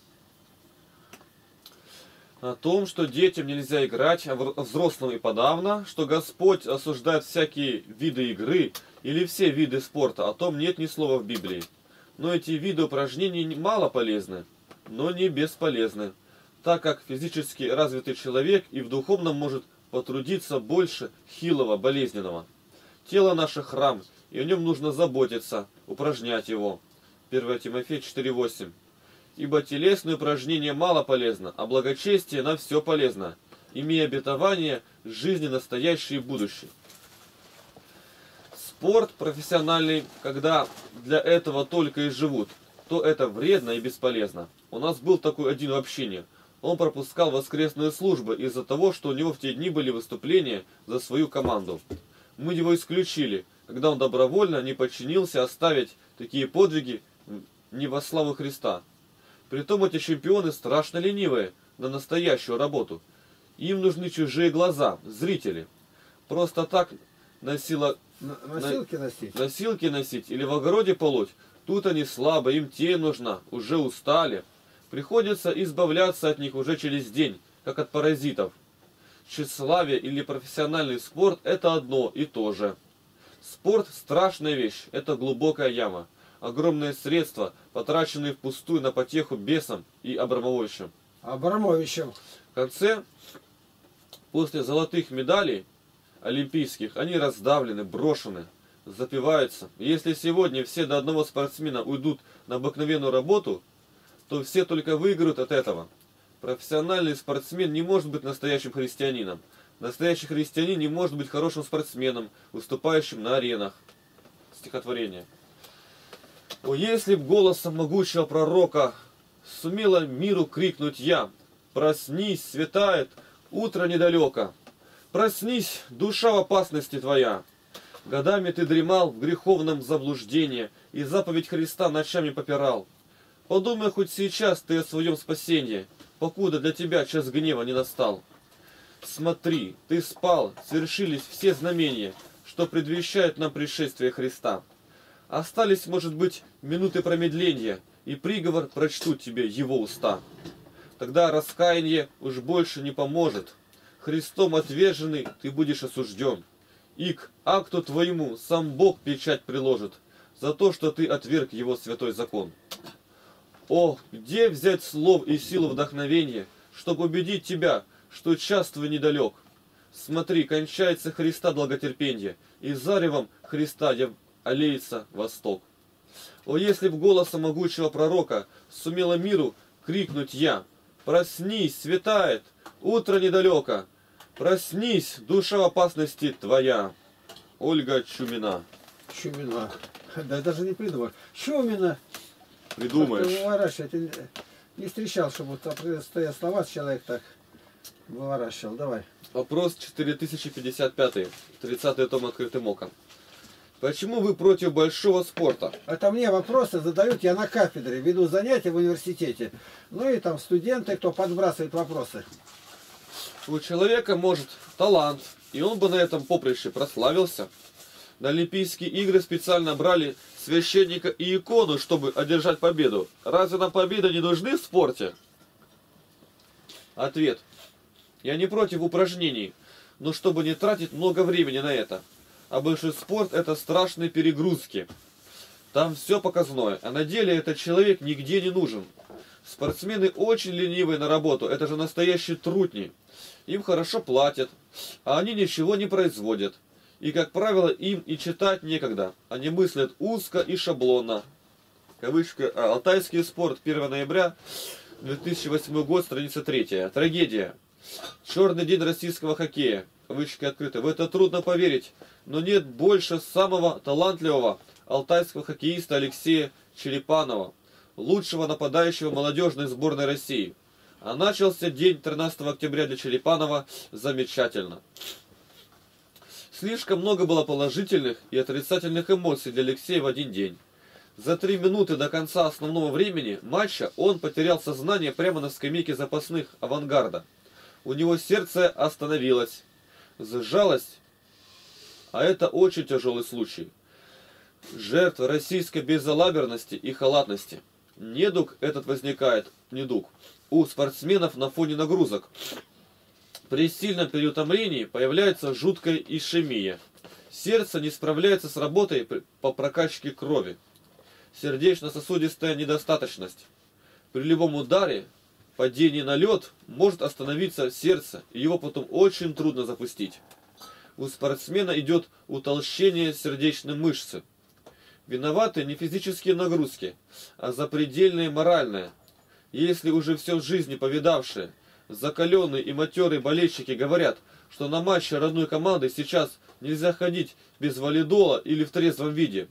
[SPEAKER 2] О том, что детям нельзя играть, а взрослым и подавно, что Господь осуждает всякие виды игры или все виды спорта, о том нет ни слова в Библии. Но эти виды упражнений мало полезны, но не бесполезны, так как физически развитый человек и в духовном может потрудиться больше хилого, болезненного. Тело наше храм, и о нем нужно заботиться, упражнять его. первое Тимофея четыре восемь. Ибо телесные упражнения мало полезно, а благочестие на все полезно, имея обетование жизни настоящей и будущей. Спорт профессиональный, когда для этого только и живут, то это вредно и бесполезно. У нас был такой один в общине. Он пропускал воскресные службы из-за того, что у него в те дни были выступления за свою команду. Мы его исключили, когда он добровольно не подчинился оставить такие подвиги не во славу Христа. Притом эти чемпионы страшно ленивые на настоящую работу. Им нужны чужие глаза, зрители. Просто так носила...
[SPEAKER 1] Носилки носить.
[SPEAKER 2] Носилки носить или в огороде полоть. Тут они слабо, им тень нужна, уже устали. Приходится избавляться от них уже через день, как от паразитов. Тщеславие или профессиональный спорт – это одно и то же. Спорт – страшная вещь, это глубокая яма. Огромные средства, потраченные впустую на потеху бесам и Абрамовичам.
[SPEAKER 1] Абрамовичам.
[SPEAKER 2] В конце, после золотых медалей олимпийских, они раздавлены, брошены, запиваются. И если сегодня все до одного спортсмена уйдут на обыкновенную работу, то все только выиграют от этого. Профессиональный спортсмен не может быть настоящим христианином. Настоящий христианин не может быть хорошим спортсменом, выступающим на аренах. Стихотворение. О, если б голосом могучего пророка сумела миру крикнуть я: проснись, светает, утро недалеко. Проснись, душа в опасности твоя. Годами ты дремал в греховном заблуждении и заповедь Христа ночами попирал. Подумай хоть сейчас ты о своем спасении, покуда для тебя час гнева не настал. Смотри, ты спал, свершились все знамения, что предвещают нам пришествие Христа. Остались, может быть, минуты промедления, и приговор прочтут тебе его уста. Тогда раскаяние уж больше не поможет. Христом отверженный ты будешь осужден. И к акту твоему сам Бог печать приложит за то, что ты отверг его святой закон. О, где взять слов и силу вдохновения, чтобы убедить тебя, что час твой недалек? Смотри, кончается Христа долготерпенье, и заревом Христа аллеется восток. О, если б голосом могучего пророка сумела миру крикнуть я: проснись, светает, утро недалеко. Проснись, душа в опасности твоя. Ольга Чумина.
[SPEAKER 1] Чумина. Да даже не придумаешь. Чумина.
[SPEAKER 2] Придумаешь.
[SPEAKER 1] Выворачивать. Не встречал, чтобы вот стоя слова человек так выворачивал. Давай.
[SPEAKER 2] Вопрос четыре тысячи пятьдесят пять. тридцатый том открытым оком. Почему вы против большого спорта?
[SPEAKER 1] Это мне вопросы задают, я на кафедре, веду занятия в университете. Ну и там студенты, кто подбрасывает вопросы.
[SPEAKER 2] У человека может талант, и он бы на этом поприще прославился. На Олимпийские игры специально брали священника и икону, чтобы одержать победу. Разве нам победы не нужны в спорте? Ответ. Я не против упражнений, но чтобы не тратить много времени на это. А бывший спорт — это страшные перегрузки. Там все показное, а на деле этот человек нигде не нужен. Спортсмены очень ленивые на работу, это же настоящие трутни. Им хорошо платят, а они ничего не производят. И, как правило, им и читать некогда. Они мыслят узко и шаблонно. Кавычка, а, Алтайский спорт, первое ноября две тысячи восьмой год, страница третья. Трагедия. Черный день российского хоккея. Кавычки открыты. В это трудно поверить, но нет больше самого талантливого алтайского хоккеиста Алексея Черепанова, лучшего нападающего молодежной сборной России. А начался день тринадцатого октября для Черепанова замечательно. Слишком много было положительных и отрицательных эмоций для Алексея в один день. За три минуты до конца основного времени матча он потерял сознание прямо на скамейке запасных «Авангарда». У него сердце остановилось, сжалось, а это очень тяжелый случай. Жертва российской безалаберности и халатности. Недуг этот возникает, недуг, у спортсменов на фоне нагрузок. При сильном переутомлении появляется жуткая ишемия. Сердце не справляется с работой по прокачке крови. Сердечно-сосудистая недостаточность. При любом ударе, падении на лед, может остановиться сердце, и его потом очень трудно запустить. У спортсмена идет утолщение сердечной мышцы. Виноваты не физические нагрузки, а запредельные моральные. Если уже все в жизни повидавшие, закаленные и матерые болельщики говорят, что на матче родной команды сейчас нельзя ходить без валидола или в трезвом виде,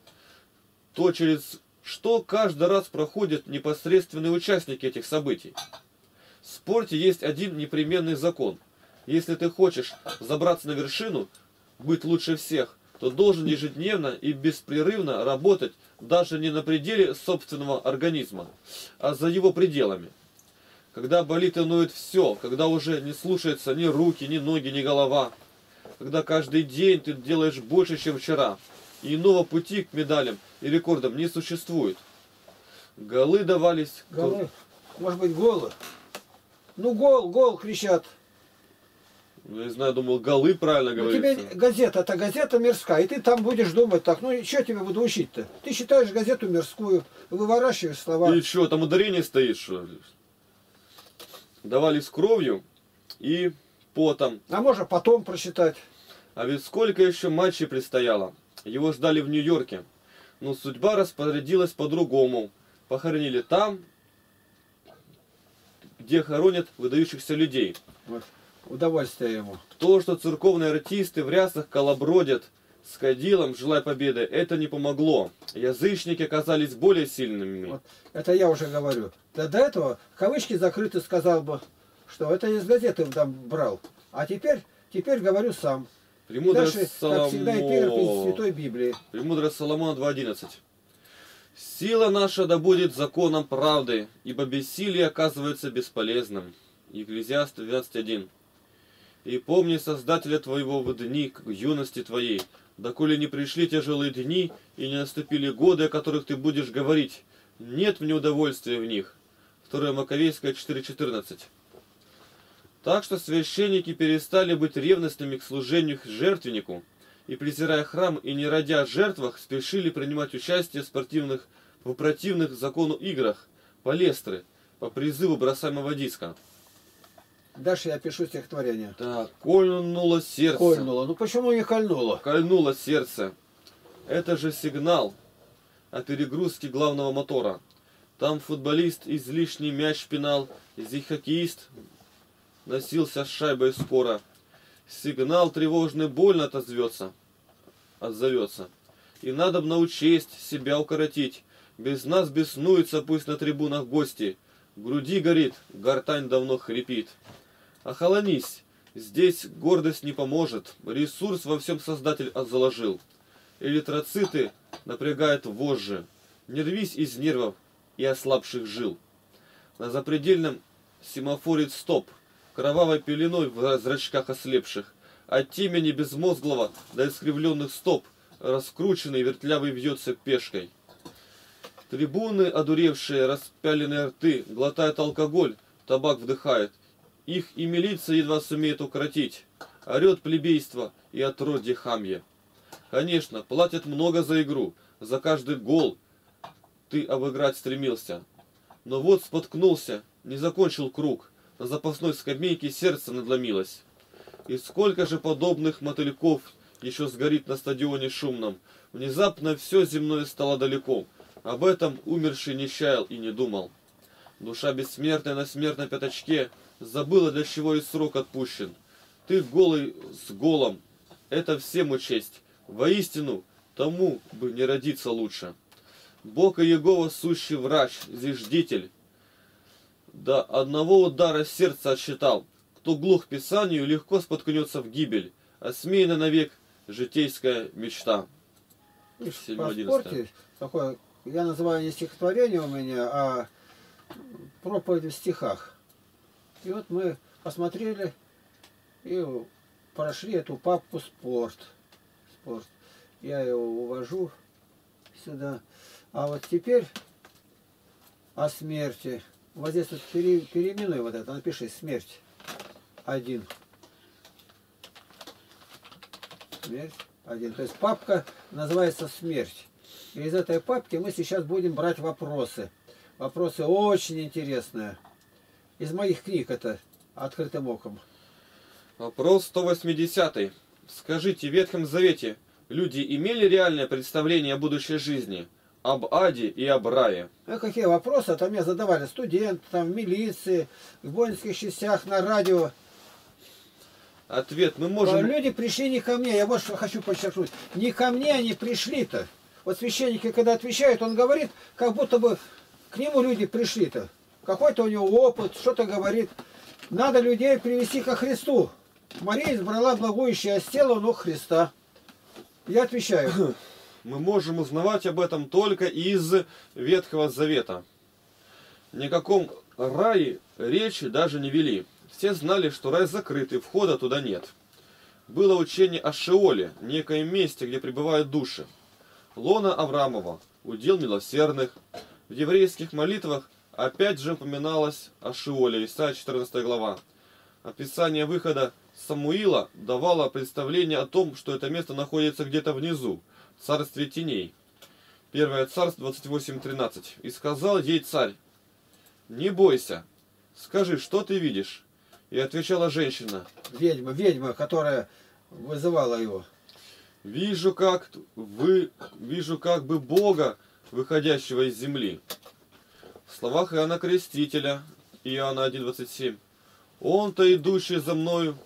[SPEAKER 2] то через что каждый раз проходят непосредственные участники этих событий. В спорте есть один непременный закон. Если ты хочешь забраться на вершину, быть лучше всех, то должен ежедневно и беспрерывно работать даже не на пределе собственного организма, а за его пределами. Когда болит и ноет все, когда уже не слушаются ни руки, ни ноги, ни голова, когда каждый день ты делаешь больше, чем вчера, и иного пути к медалям и рекордам не существует. Голы давались...
[SPEAKER 1] Голы? Может быть, голы? Ну, гол, гол кричат.
[SPEAKER 2] Ну, я не знаю, думал, голы правильно
[SPEAKER 1] Ну,
[SPEAKER 2] говорится.
[SPEAKER 1] тебе газета, это газета мирская, и ты там будешь думать так, ну, что тебе буду учить-то? Ты считаешь газету мирскую, выворачиваешь слова.
[SPEAKER 2] И что, там ударение стоит, что ли? Давались кровью и потом.
[SPEAKER 1] А можно потом прочитать.
[SPEAKER 2] А ведь сколько еще матчей предстояло. Его ждали в Нью-Йорке. Но судьба распорядилась по-другому. Похоронили там, где хоронят выдающихся людей.
[SPEAKER 1] Вот. Удовольствие ему.
[SPEAKER 2] То, что церковные артисты в рясах колобродят с кадилом, желая победы, это не помогло. Язычники оказались более сильными.
[SPEAKER 1] Вот. Это я уже говорю. До, до этого кавычки закрыты, сказал бы, что это из газеты там брал. А теперь, теперь говорю сам.
[SPEAKER 2] Премудрость
[SPEAKER 1] Дальше,
[SPEAKER 2] Соломон...
[SPEAKER 1] как всегда, и перепись из Святой Библии.
[SPEAKER 2] Премудрость Соломона два одиннадцать. Сила наша да будет законом правды, ибо бессилие оказывается бесполезным. Екклезиаст двенадцать один. И помни Создателя твоего в дни к юности твоей, доколе не пришли тяжелые дни и не наступили годы, о которых ты будешь говорить. Нет мне удовольствия в них. второе Маковейское четыре четырнадцать. Так что священники перестали быть ревностными к служению к жертвеннику, и, презирая храм и не родя жертвах, спешили принимать участие в спортивных, в противных закону играх, палестры, по призыву бросаемого диска.
[SPEAKER 1] Дальше я пишу стихотворение.
[SPEAKER 2] Так, кольнуло сердце.
[SPEAKER 1] Кольнуло. Ну почему не кольнуло?
[SPEAKER 2] Кольнуло сердце. Это же сигнал о перегрузке главного мотора. Там футболист излишний мяч пинал, здесь хоккеист носился с шайбой скоро. Сигнал тревожный больно отозвется, отзовется. И надо б научесть себя укоротить. Без нас беснуются пусть на трибунах гости. В груди горит, гортань давно хрипит. Охолонись, здесь гордость не поможет. Ресурс во всем Создатель заложил. Эритроциты напрягают вожжи. Не рвись из нервов и ослабших жил. На запредельном семафоре стоп. Кровавой пеленой в зрачках ослепших. от темени безмозглого до искривленных стоп, раскрученный вертлявый вьется пешкой. Трибуны, одуревшие, распяленные рты, глотают алкоголь, табак вдыхает. Их и милиция едва сумеет укротить. Орет плебейство и отродье хамье. Конечно, платят много за игру, за каждый гол ты обыграть стремился. Но вот споткнулся, не закончил круг, на запасной скамейке сердце надломилось. И сколько же подобных мотыльков еще сгорит на стадионе шумном. Внезапно все земное стало далеко. Об этом умерший не чаял и не думал. Душа бессмертная на смертном пятачке забыла, для чего и срок отпущен. Ты голый с голом, это всем учесть. Воистину, тому бы не родиться лучше. Бог и Иегова сущий врач, зиждитель. До одного удара сердца отсчитал. Кто глух к Писанию, легко споткнется в гибель. Осмеяна навек житейская мечта.
[SPEAKER 1] В спорте такое, я называю не стихотворение у меня, а проповедь в стихах. И вот мы посмотрели и прошли эту папку «Спорт». Спорт. Я его увожу сюда. А вот теперь о смерти. Вот здесь вот пере, переименуй вот это, напиши «Смерть». Один. Смерть. Один. То есть папка называется «Смерть». И из этой папки мы сейчас будем брать вопросы. Вопросы очень интересные. Из моих книг это открытым оком.
[SPEAKER 2] Вопрос сто восьмидесятый. Скажите, в Ветхом Завете люди имели реальное представление о будущей жизни? Об аде и об рае?
[SPEAKER 1] Ну, какие вопросы там мне задавали студенты, там, в милиции, в воинских частях, на радио.
[SPEAKER 2] Ответ: мы можем...
[SPEAKER 1] Люди пришли не ко мне, я вот что хочу подчеркнуть. Не ко мне они пришли-то. Вот священники, когда отвечают, он говорит, как будто бы к нему люди пришли-то. Какой-то у него опыт, что-то говорит. Надо людей привести ко Христу. Мария избрала благующее тело ног Христа. Я отвечаю.
[SPEAKER 2] Мы можем узнавать об этом только из Ветхого Завета. Ни о каком рае речи даже не вели. Все знали, что рай закрыт и входа туда нет. Было учение о Шеоле, некоем месте, где пребывают души. Лона Авраамова, удел милосердных. В еврейских молитвах опять же упоминалось о Шеоле, Исайя четырнадцатая глава. Описание выхода Самуила давало представление о том, что это место находится где-то внизу, в царстве теней. Первое Царств двадцать восемь тринадцать. И сказал ей царь: не бойся, скажи, что ты видишь? И отвечала женщина:
[SPEAKER 1] Ведьма, ведьма, которая вызывала его.
[SPEAKER 2] Вижу, как вы, вижу как бы Бога, выходящего из земли. В словах Иоанна Крестителя, Иоанна один двадцать семь. Он-то идущий за мною,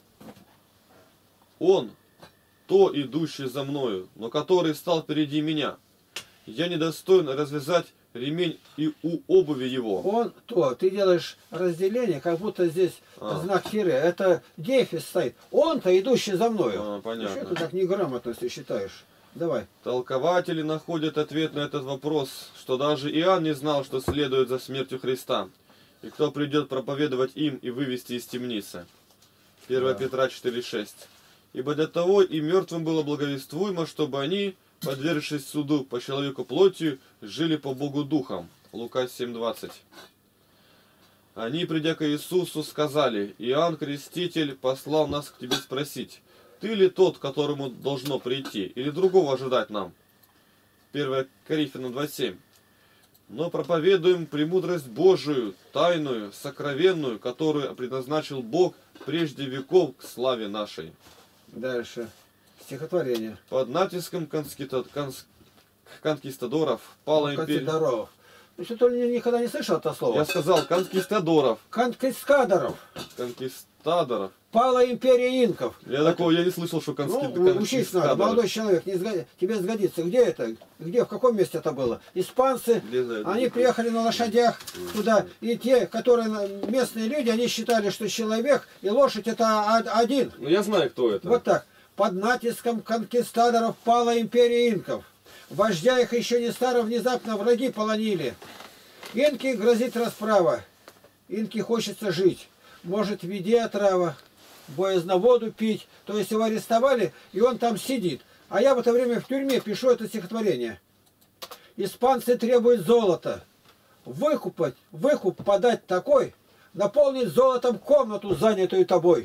[SPEAKER 2] он, то идущий за мною, но который стал впереди меня. Я недостоин развязать ремень и у обуви его.
[SPEAKER 1] Он то, ты делаешь разделение, как будто здесь а. знак тире. Это дефис стоит. Он-то идущий за мною.
[SPEAKER 2] А, понятно.
[SPEAKER 1] Что ты так неграмотно, если считаешь? Давай.
[SPEAKER 2] Толкователи находят ответ на этот вопрос, что даже Иоанн не знал, что следует за смертью Христа, и кто придет проповедовать им и вывести из темницы. первое да. Петра четыре шесть. Ибо для того и мертвым было благовествуемо, чтобы они, подвергшись суду по человеку плотью, жили по Богу духом. Лука семь двадцать. Они, придя к Иисусу, сказали: Иоанн Креститель послал нас к тебе спросить, ты ли тот, которому должно прийти, или другого ожидать нам? первое Коринфянам два семь. Но проповедуем премудрость Божию, тайную, сокровенную, которую предназначил Бог прежде веков к славе нашей.
[SPEAKER 1] Дальше. Стихотворение.
[SPEAKER 2] Под натиском конскита... конс... конкистадоров пала империя...
[SPEAKER 1] Конкистадоров. Ну что, ты никогда не слышал это слово?
[SPEAKER 2] Я сказал конкистадоров.
[SPEAKER 1] Конкистадоров.
[SPEAKER 2] Конкистадоров.
[SPEAKER 1] Пала империя инков.
[SPEAKER 2] Я такого я не слышал, что конски...
[SPEAKER 1] Ну, учись надо, молодой человек, не сгод... тебе сгодится. Где это? Где, в каком месте это было? Испанцы, они приехали на лошадях туда, и те, которые местные люди, они считали, что человек и лошадь это один.
[SPEAKER 2] Ну я знаю, кто это.
[SPEAKER 1] Вот так. Под натиском конкистадоров пала империя инков. Вождя их еще не старо внезапно враги полонили. Инки грозит расправа. Инки хочется жить. Может, в виде отрава. боязно воду пить. То есть его арестовали, и он там сидит. А я в это время в тюрьме пишу это стихотворение. Испанцы требуют золота. Выкупать, выкуп подать такой, наполнить золотом комнату, занятую тобой.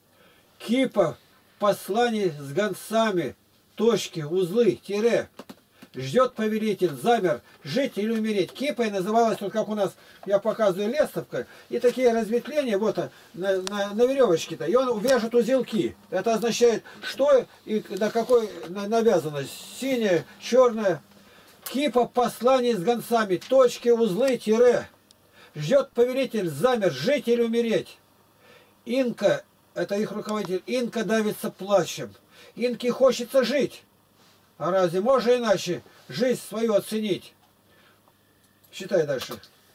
[SPEAKER 1] Кипа посланий с гонцами, точки, узлы, тире. Ждет повелитель, замер, жить или умереть. Кипой называлась, вот как у нас, я показываю, лестовка. И такие разветвления, вот на, на, на веревочке-то. И он вяжет узелки. Это означает, что и на какой навязанность. Синяя, черная. Кипа посланий с гонцами, точки, узлы, тире. Ждет повелитель, замер, жить или умереть. Инка, это их руководитель, инка давится плачем. Инке хочется жить. А разве можно иначе жизнь свою оценить? Читай дальше.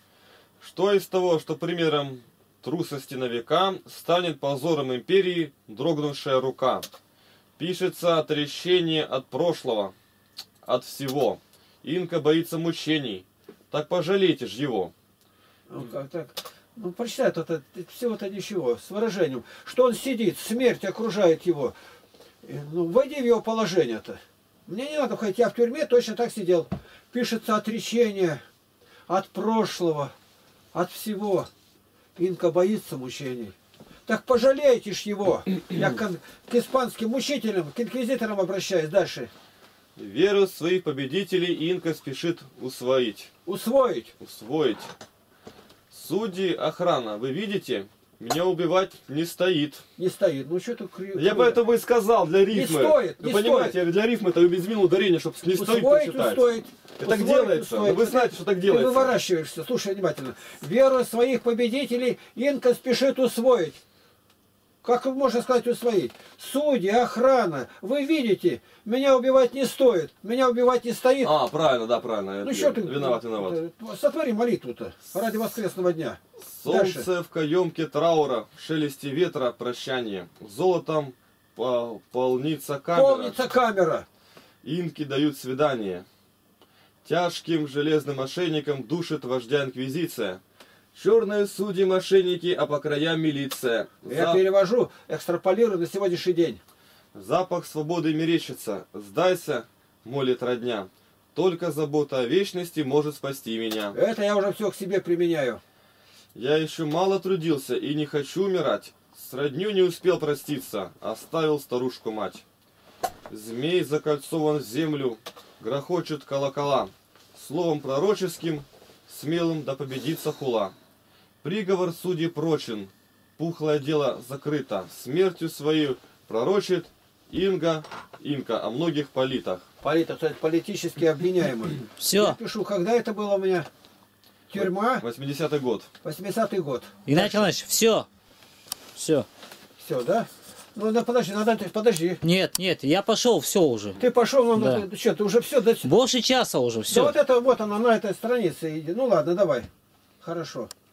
[SPEAKER 2] Что из того, что примером трусости на века станет позором империи дрогнувшая рука? Пишется отречение от прошлого, от всего. Инка боится мучений. Так пожалейте ж его.
[SPEAKER 1] Ну, как так? Ну, прочитай, это, всего-то ничего, с выражением. Что он сидит, смерть окружает его. Ну, войди в его положение-то. Мне не надо ходить, я в тюрьме точно так сидел. Пишется отречение от прошлого, от всего. Инка боится мучений. Так пожалейте ж его. Я к, к испанским мучителям, к инквизиторам обращаюсь. Дальше.
[SPEAKER 2] Веру своих победителей Инка спешит усвоить.
[SPEAKER 1] Усвоить.
[SPEAKER 2] Усвоить. Судьи, охрана, вы видите? Меня убивать не стоит.
[SPEAKER 1] Не стоит. Ну что ты кри...
[SPEAKER 2] Я поэтому и сказал для рифмы.
[SPEAKER 1] Не стоит,
[SPEAKER 2] Вы
[SPEAKER 1] не
[SPEAKER 2] понимаете,
[SPEAKER 1] стоит.
[SPEAKER 2] Для рифмы это без ударения, чтобы не стоит
[SPEAKER 1] Усвоить,
[SPEAKER 2] почитать.
[SPEAKER 1] устоить.
[SPEAKER 2] Это так
[SPEAKER 1] Усвоить,
[SPEAKER 2] делается.
[SPEAKER 1] устоить.
[SPEAKER 2] Вы знаете, что так
[SPEAKER 1] Ты
[SPEAKER 2] делается.
[SPEAKER 1] выворачиваешься. Слушай внимательно. Веру своих победителей Инка спешит усвоить. Как можно сказать усвоить? Судьи, охрана, вы видите, меня убивать не стоит, меня убивать не стоит.
[SPEAKER 2] А, правильно, да, правильно.
[SPEAKER 1] Ну
[SPEAKER 2] Это
[SPEAKER 1] что ты?
[SPEAKER 2] Виноват, виноват.
[SPEAKER 1] Сотвори молитву-то ради воскресного дня.
[SPEAKER 2] Солнце
[SPEAKER 1] Дальше.
[SPEAKER 2] в каемке траура, в шелесте ветра прощание. Золотом по- полнится камера.
[SPEAKER 1] Полнится камера.
[SPEAKER 2] Инки дают свидание. Тяжким железным мошенникам душит вождя инквизиция. Черные судьи мошенники, а по краям милиция.
[SPEAKER 1] Я
[SPEAKER 2] За-
[SPEAKER 1] перевожу, экстраполирую на сегодняшний день.
[SPEAKER 2] Запах свободы мерещится. Сдайся, молит родня. Только забота о вечности может спасти меня.
[SPEAKER 1] Это я уже все к себе применяю.
[SPEAKER 2] Я еще мало трудился и не хочу умирать. С родню не успел проститься, оставил старушку мать. Змей закольцован в землю, грохочет колокола. Словом пророческим, смелым да победится хула. Приговор судей прочен, пухлое дело закрыто. Смертью свою пророчит Инга, Инка о многих политах.
[SPEAKER 1] Политик, то есть политически обвиняемый. Я
[SPEAKER 3] Все.
[SPEAKER 1] пишу, когда это было у меня? Тюрьма,
[SPEAKER 2] восьмидесятый год.
[SPEAKER 1] восьмидесятый год.
[SPEAKER 3] Игнатий Иванович, все. Все.
[SPEAKER 1] Все, да? Ну, да, подожди, надо, подожди.
[SPEAKER 3] Нет, нет, я пошел, все уже.
[SPEAKER 1] Ты пошел, ну,
[SPEAKER 3] Да.
[SPEAKER 1] ну, ты что, ты уже все, да,
[SPEAKER 3] Больше часа уже,
[SPEAKER 1] да
[SPEAKER 3] все.
[SPEAKER 1] вот это вот она на этой странице. иди. Ну ладно, давай. Хорошо.